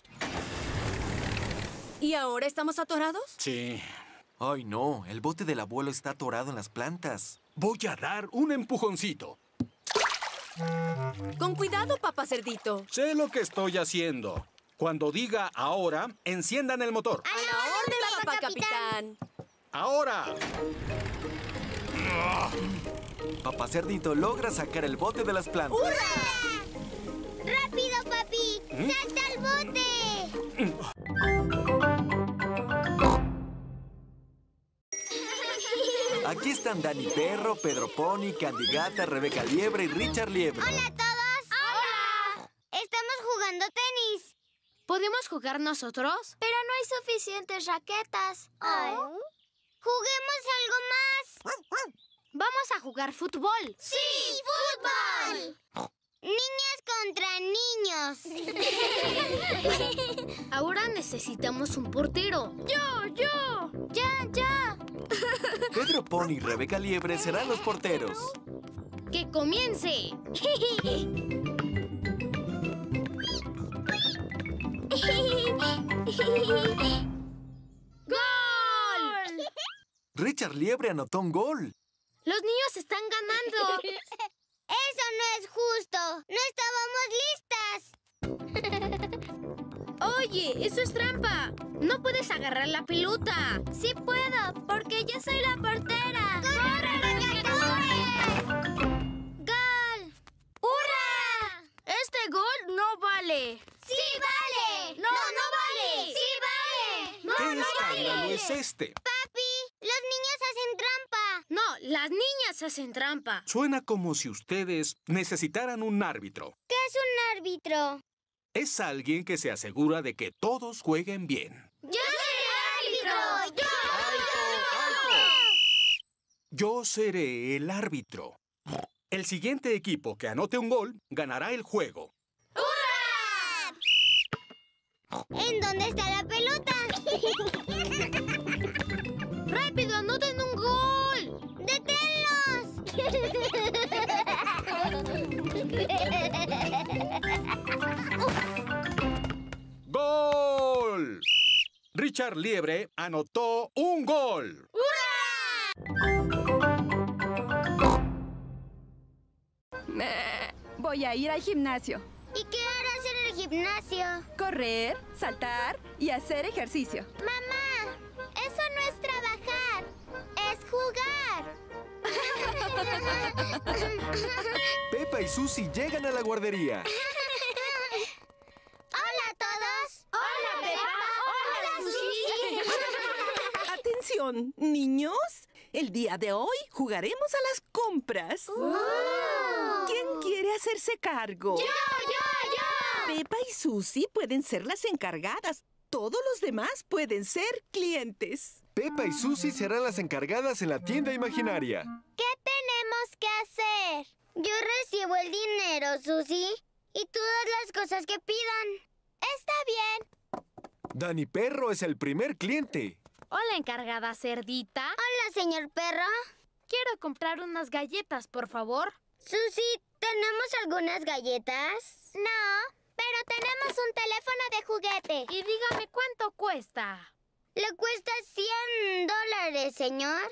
¿Y ahora estamos atorados? Sí. Ay, no. El bote del abuelo está atorado en las plantas. Voy a dar un empujoncito. Con cuidado, papá Cerdito. Sé lo que estoy haciendo. Cuando diga ahora, enciendan el motor. ¡A la orden, papá capitán! ¡Ahora! Papá Cerdito logra sacar el bote de las plantas. ¡Hurra! ¡Rápido, papi! ¿Mm? ¡Salta al bote! Aquí están Dani Perro, Pedro Pony, Candy Gata, Rebeca Liebre y Richard Liebre. ¡Hola a todos! ¡Hola! Estamos jugando tenis. ¿Podemos jugar nosotros? Pero no hay suficientes raquetas. Oh. ¡Juguemos algo más! Vamos a jugar fútbol. ¡Sí, fútbol! Niñas contra niños. Ahora necesitamos un portero. ¡Yo, yo! ¡Ya, ya! Pedro Pony y Rebeca Liebre serán los porteros. ¡Que comience! ¡Gol! Richard Liebre anotó un gol. ¡Los niños están ganando! ¡Eso no es justo! ¡No estábamos listas! Oye, eso es trampa. No puedes agarrar la pelota. Sí puedo, porque yo soy la portera. ¡Corre, Rebeca, corre! ¡Gol! ¡Hurra! Este gol no vale. ¡Sí vale! ¡No, no, no vale! ¡Sí vale! ¡No, ¿Qué no escándalo vale! es este? Papi, los niños hacen trampa. No, las niñas hacen trampa. Suena como si ustedes necesitaran un árbitro. ¿Qué es un árbitro? Es alguien que se asegura de que todos jueguen bien. ¡Yo seré árbitro! ¡Yo! Yo seré el árbitro. El siguiente equipo que anote un gol ganará el juego. ¡Hurra! ¿En dónde está la pelota? ¡Rápido, anoten un gol! ¡Deténlo! Richard Liebre anotó un gol. Eh, voy a ir al gimnasio. ¿Y qué harás en el gimnasio? Correr, saltar y hacer ejercicio. Mamá, eso no es trabajar, es jugar. Pepa y Susie llegan a la guardería. ¡Hola a todos! ¡Hola, Pepa! ¡Hola, Susie! Atención, niños. El día de hoy jugaremos a las compras. ¡Oh! ¿Quién quiere hacerse cargo? ¡Yo, yo, yo! Pepa y Susie pueden ser las encargadas. Todos los demás pueden ser clientes. Pepa y Susie serán las encargadas en la tienda imaginaria. ¿Qué tenemos que hacer? Yo recibo el dinero, Susie, y todas las cosas que pidan. Está bien. Dani Perro es el primer cliente. Hola, encargada cerdita. Hola, señor Perro. Quiero comprar unas galletas, por favor. Susie, ¿tenemos algunas galletas? No, pero tenemos un teléfono de juguete. Y dígame cuánto cuesta. Le cuesta cien dólares, señor.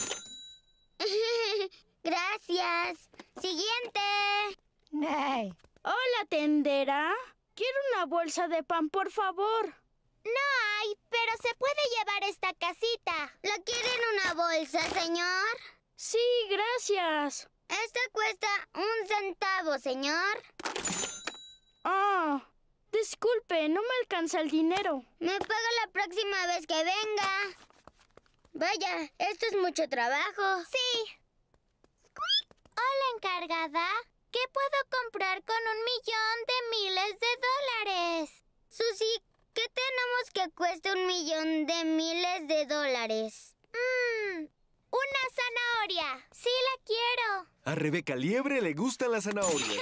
Gracias. Siguiente. Hey. Hola, tendera. Quiero una bolsa de pan, por favor. No hay, pero se puede llevar esta casita. ¿La quiere en una bolsa, señor? Sí, gracias. Esta cuesta un centavo, señor. Ah, disculpe, no me alcanza el dinero. Me paga la próxima vez que venga. Vaya, esto es mucho trabajo. Sí. Hola, encargada. ¿Qué puedo comprar con un millón de miles de dólares? Susie, ¿qué tenemos que cueste un millón de miles de dólares? Mmm, una zanahoria. Sí la quiero. A Rebeca Liebre le gustan las zanahorias.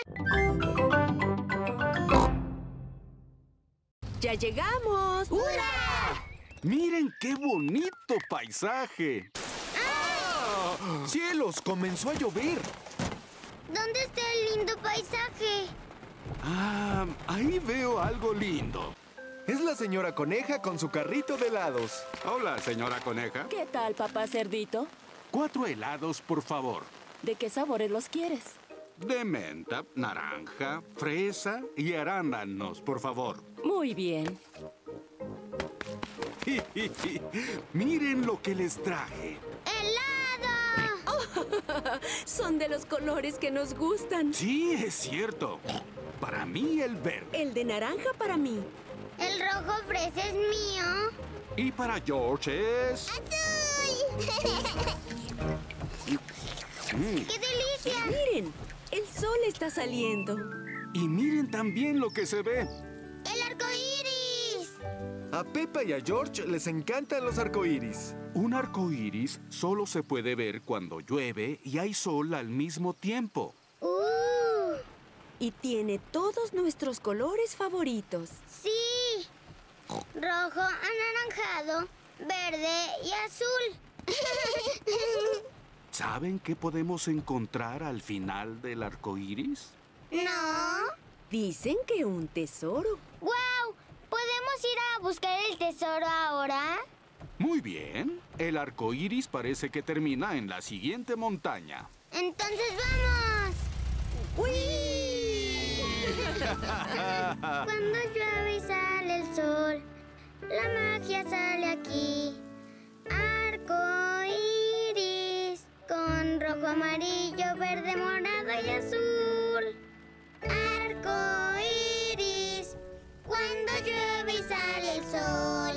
¡Ya llegamos! ¡Hurra! ¡Miren qué bonito paisaje! ¡Ah! ¡Cielos! Comenzó a llover. ¿Dónde está el lindo paisaje? Ah, ahí veo algo lindo. Es la señora Coneja con su carrito de helados. Hola, señora Coneja. ¿Qué tal, papá cerdito? Cuatro helados, por favor. ¿De qué sabores los quieres? De menta, naranja, fresa y arándanos, por favor. Muy bien. Miren lo que les traje. ¡Helado! Oh, son de los colores que nos gustan. Sí, es cierto. Para mí el verde. El de naranja para mí. El rojo fresa es mío. Y para George es... ¡Azul! Mm. ¡Qué delicia! Miren, el sol está saliendo. Y miren también lo que se ve. ¡El arco iris! A Pepa y a George les encantan los arcoíris. Un arco iris solo se puede ver cuando llueve y hay sol al mismo tiempo. Uh. Y tiene todos nuestros colores favoritos. Sí. Rojo, anaranjado, verde y azul. ¿Saben qué podemos encontrar al final del arco iris? No. Dicen que un tesoro. ¡Guau! ¿Podemos ir a buscar el tesoro ahora? Muy bien. El arco iris parece que termina en la siguiente montaña. ¡Entonces vamos! ¡Uy! Cuando llueve y sale el sol, la magia sale aquí. Arco iris con rojo, amarillo, verde, morado y azul. Arco iris cuando llueve y sale el sol.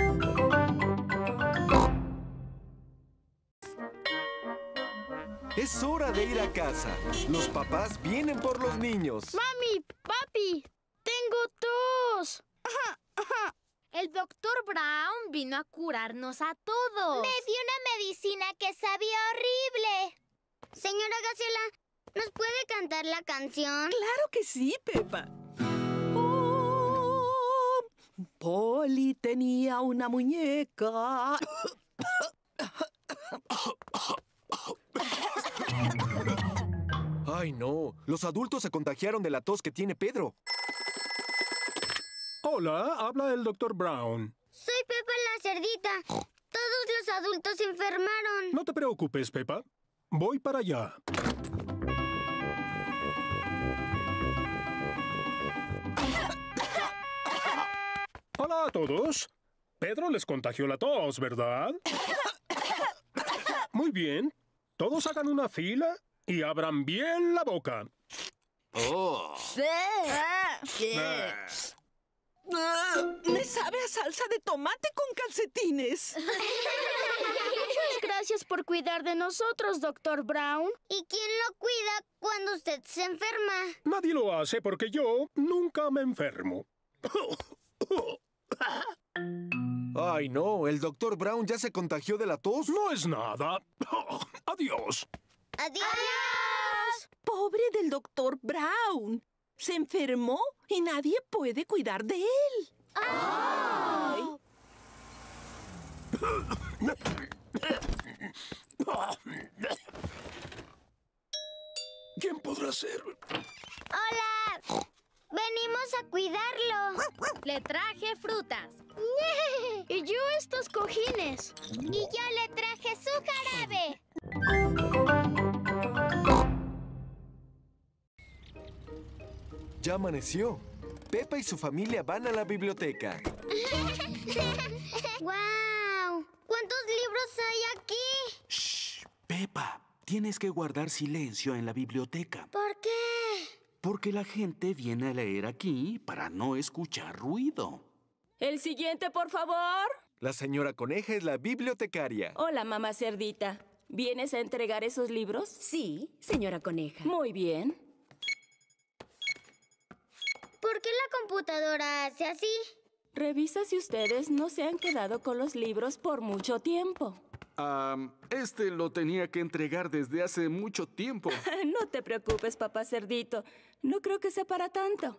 Es hora de ir a casa. Los papás vienen por los niños. ¡Mami! ¡Papi! ¡Tengo tos! El doctor Brown vino a curarnos a todos. Me dio una medicina que sabía horrible. Señora Gacela, ¿nos puede cantar la canción? Claro que sí, Pepa. Oh, Polly tenía una muñeca. ¡Ay, no! Los adultos se contagiaron de la tos que tiene Pedro. Hola, habla el doctor Brown. Soy Pepa la cerdita. Todos los adultos se enfermaron. No te preocupes, Pepa. Voy para allá. Hola a todos. Pedro les contagió la tos, ¿verdad? Muy bien. Todos hagan una fila y abran bien la boca. Oh. Me sabe a salsa de tomate con calcetines. Muchas gracias por cuidar de nosotros, doctor Brown. ¿Y quién lo cuida cuando usted se enferma? Nadie lo hace porque yo nunca me enfermo. Ay, no. ¿El doctor Brown ya se contagió de la tos? No es nada. Adiós. ¡Adiós! Pobre del doctor Brown. Se enfermó y nadie puede cuidar de él. ¡Ay! ¿Quién podrá ser? ¡Hola! Venimos a cuidarlo. Le traje frutas. Y yo estos cojines. Y yo le traje su jarabe. Ya amaneció. Pepa y su familia van a la biblioteca. ¡Guau! ¿Cuántos libros hay aquí? Shh, Pepa, tienes que guardar silencio en la biblioteca. ¿Por qué? Porque la gente viene a leer aquí para no escuchar ruido. El siguiente, por favor. La señora Coneja es la bibliotecaria. Hola, mamá cerdita. ¿Vienes a entregar esos libros? Sí, señora Coneja. Muy bien. ¿Por qué la computadora hace así? Revisa si ustedes no se han quedado con los libros por mucho tiempo. Ah, este lo tenía que entregar desde hace mucho tiempo. No te preocupes, papá cerdito. No creo que sea para tanto.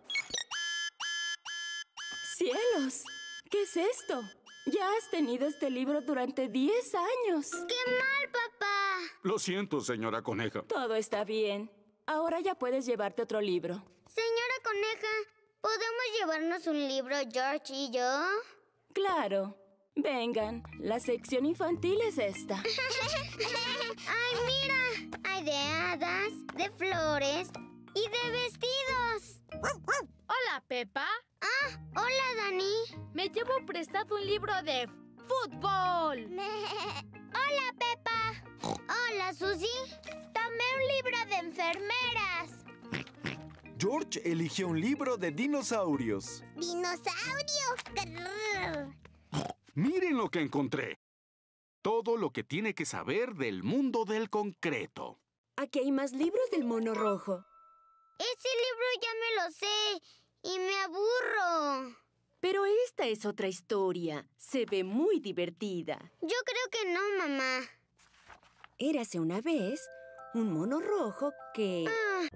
¡Cielos! ¿Qué es esto? Ya has tenido este libro durante diez años. ¡Qué mal, papá! Lo siento, señora Coneja. Todo está bien. Ahora ya puedes llevarte otro libro. Señora Coneja, ¿podemos llevarnos un libro, George y yo? Claro. Vengan, la sección infantil es esta. ¡Ay, mira! Hay de hadas, de flores y de vestidos. Hola, Pepa. Ah, hola, Dani. Me llevo prestado un libro de fútbol. Hola, Pepa. Hola, Susie. Tomé un libro de enfermeras. George eligió un libro de dinosaurios. ¡Dinosaurio! Grrr. Miren lo que encontré. Todo lo que tiene que saber del mundo del concreto. Aquí hay más libros del mono rojo. Ese libro ya me lo sé y me aburro. Pero esta es otra historia. Se ve muy divertida. Yo creo que no, mamá. Érase una vez un mono rojo que... Ah.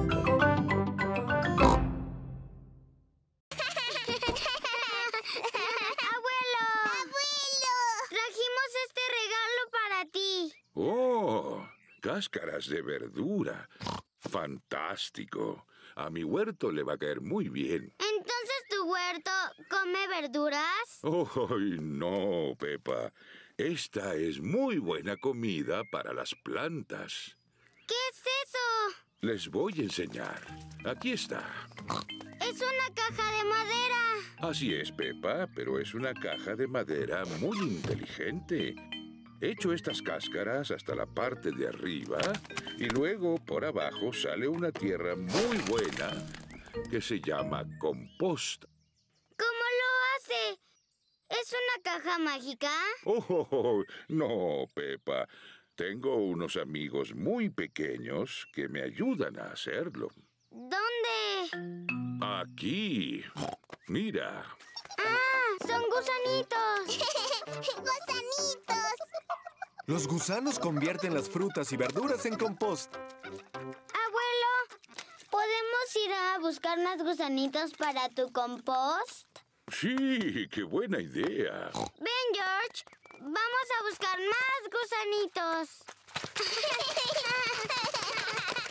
¡Oh! Cáscaras de verdura. ¡Fantástico! A mi huerto le va a caer muy bien. ¿Entonces tu huerto come verduras? ¡Ay, no, Pepa! Esta es muy buena comida para las plantas. ¿Qué es eso? Les voy a enseñar. Aquí está. Es una caja de madera. Así es, Pepa, pero es una caja de madera muy inteligente. Echo estas cáscaras hasta la parte de arriba y luego por abajo sale una tierra muy buena que se llama compost. ¿Cómo lo hace? ¿Es una caja mágica? Oh, oh, oh, no, Pepa. Tengo unos amigos muy pequeños que me ayudan a hacerlo. ¿Dónde? Aquí. Mira. ¡Ah! ¡Son gusanitos! ¡Gusanitos! Los gusanos convierten las frutas y verduras en compost. Abuelo, ¿podemos ir a buscar más gusanitos para tu compost? Sí, qué buena idea. Ven, George. Vamos a buscar más gusanitos.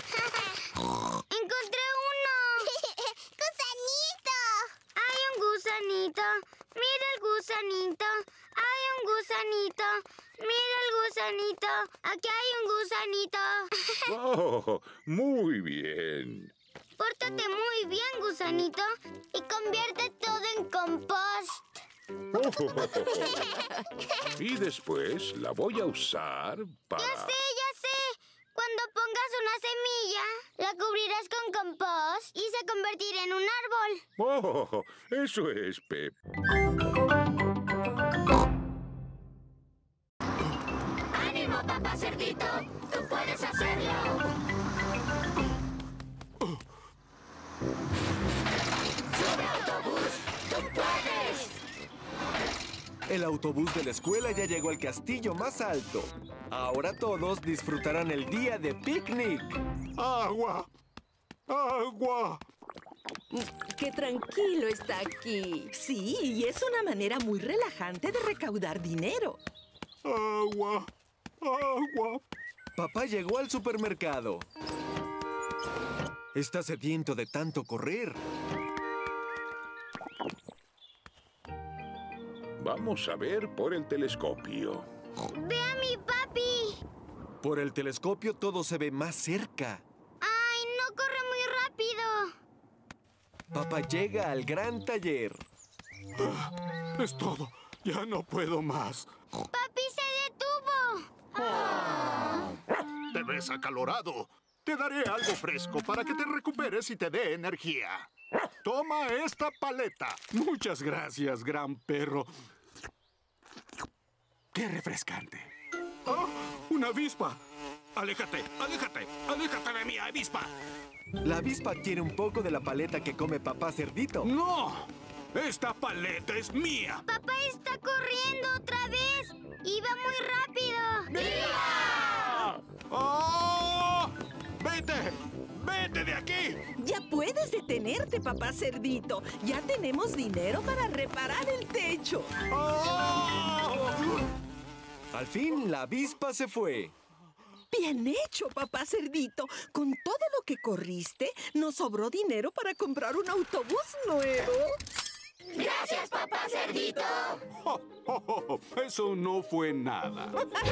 ¡Encontré uno! ¡Gusanito! ¡Hay un gusanito! gusanito. Mira el gusanito. Hay un gusanito. Mira el gusanito. Aquí hay un gusanito. ¡Oh! Muy bien. Pórtate muy bien, gusanito. Y convierte todo en compost. Y después la voy a usar para... Ya sé, ya sé. Cuando pongas una semilla, la cubrirás con compost y se convertirá en un árbol. ¡Oh! Eso es, Pep. ¡Ánimo, papá cerdito! ¡Tú puedes hacerlo! ¡Sube, autobús! ¡Tú puedes! El autobús de la escuela ya llegó al castillo más alto. Ahora todos disfrutarán el día de picnic. ¡Agua! ¡Agua! ¡Qué tranquilo está aquí! Sí, y es una manera muy relajante de recaudar dinero. ¡Agua! ¡Agua! Papá llegó al supermercado. Está sediento de tanto correr. Vamos a ver por el telescopio. ¡Ve a mi papi! Por el telescopio todo se ve más cerca. ¡Ay, no corre muy rápido! Papá llega al gran taller. Ah, es todo. Ya no puedo más. ¡Papi se detuvo! Ah. Te ves acalorado. Te daré algo fresco para que te recuperes y te dé energía. Toma esta paleta. Muchas gracias, gran perro. ¡Qué refrescante! ¡Oh! ¡Una avispa! ¡Aléjate! ¡Aléjate! ¡Aléjate de mí, avispa! La avispa quiere un poco de la paleta que come papá cerdito. ¡No! ¡Esta paleta es mía! ¡Papá está corriendo otra vez! ¡Iba muy rápido! ¡Viva! ¡Oh! ¡Vete! ¡Vete de aquí! Ya puedes detenerte, papá cerdito. Ya tenemos dinero para reparar el techo. ¡Oh! Al fin, la avispa se fue. Bien hecho, papá cerdito. Con todo lo que corriste, nos sobró dinero para comprar un autobús nuevo. ¡Gracias, papá cerdito! Oh, oh, oh, eso no fue nada.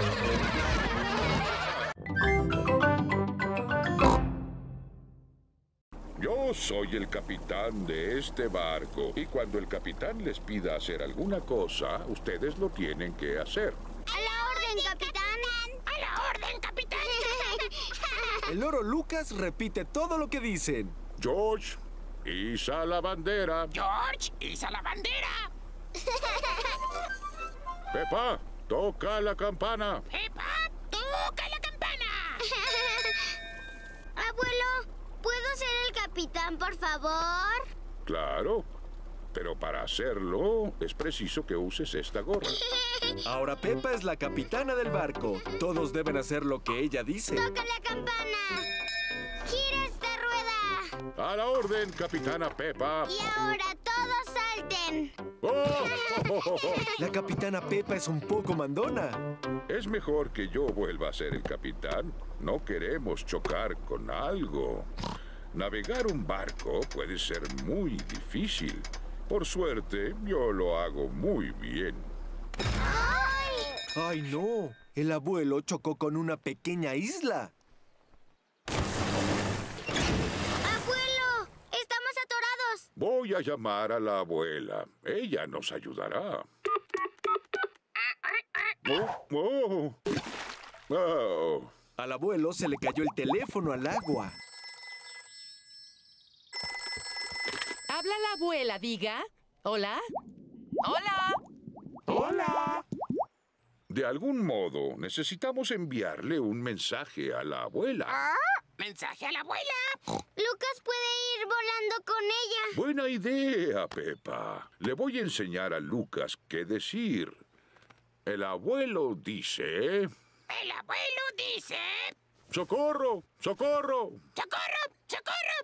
Yo soy el capitán de este barco y cuando el capitán les pida hacer alguna cosa, ustedes lo tienen que hacer. ¡A la orden, capitán! ¡A la orden, capitán! El loro Lucas repite todo lo que dicen. George, iza la bandera. George, iza la bandera. Peppa, toca la campana. Peppa, toca la campana. Abuelo, ¿puedo ser el capitán, por favor? Claro, pero para hacerlo es preciso que uses esta gorra. Ahora Peppa es la capitana del barco. Todos deben hacer lo que ella dice. ¡Toca la campana! ¡Gira esta rueda! A la orden, capitana Peppa. Y ahora todos salten. ¡Oh! Oh, oh, oh. La capitana Peppa es un poco mandona. Es mejor que yo vuelva a ser el capitán. No queremos chocar con algo. Navegar un barco puede ser muy difícil. Por suerte, yo lo hago muy bien. ¡Ay! ¡Ay, no! El abuelo chocó con una pequeña isla. ¡Abuelo! ¡Estamos atorados! Voy a llamar a la abuela. Ella nos ayudará. Oh, oh. Oh. Al abuelo se le cayó el teléfono al agua. Habla la abuela, diga. ¿Hola? ¡Hola! ¡Hola! De algún modo, necesitamos enviarle un mensaje a la abuela. ¿Ah? ¿Mensaje a la abuela? Lucas puede ir volando con ella. Buena idea, Peppa. Le voy a enseñar a Lucas qué decir. El abuelo dice... El abuelo dice... ¡Socorro! ¡Socorro! ¡Socorro! ¡Socorro!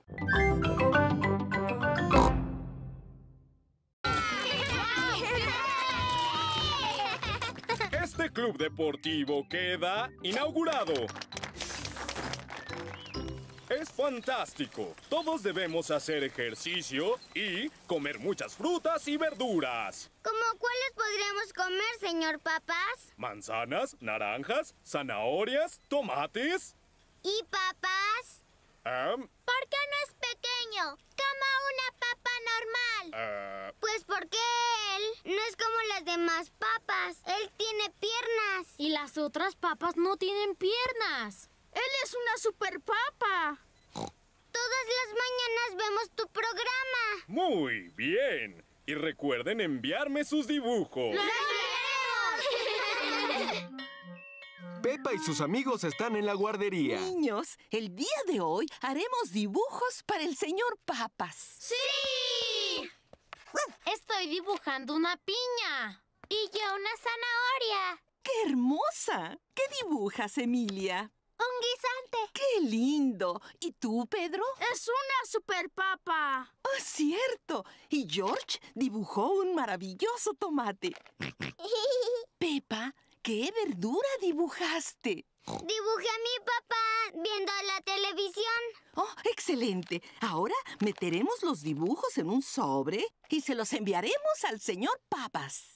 Este club deportivo queda inaugurado. Este fantástico. Todos debemos hacer ejercicio y comer muchas frutas y verduras. ¿Cómo cuáles podríamos comer, señor Papas? Manzanas, naranjas, zanahorias, tomates. ¿Y papas? Um, ¿Por qué no es pequeño? Coma una papa normal. Uh... Pues porque él no es como las demás papas. Él tiene piernas. Y las otras papas no tienen piernas. ¡Él es una super papa! Todas las mañanas vemos tu programa. Muy bien. Y recuerden enviarme sus dibujos. ¡Los veremos! Pepa y sus amigos están en la guardería. Niños, el día de hoy haremos dibujos para el señor Papas. ¡Sí! Estoy dibujando una piña. Y yo una zanahoria. ¡Qué hermosa! ¿Qué dibujas, Emilia? Un guisante. ¡Qué lindo! ¿Y tú, Pedro? Es una super papa. ¡Oh, cierto! Y George dibujó un maravilloso tomate. Pepa, ¿qué verdura dibujaste? Dibujé a mi papá viendo la televisión. ¡Oh, excelente! Ahora meteremos los dibujos en un sobre y se los enviaremos al señor Papas.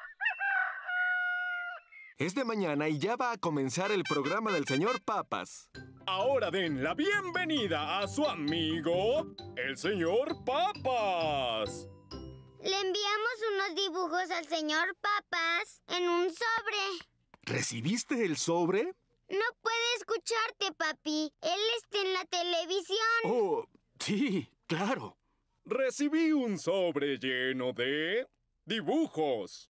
Es de mañana y ya va a comenzar el programa del señor Papas. Ahora den la bienvenida a su amigo, el señor Papas. Le enviamos unos dibujos al señor Papas en un sobre. ¿Recibiste el sobre? No puede escucharte, papi. Él está en la televisión. Oh, sí, claro. Recibí un sobre lleno de dibujos.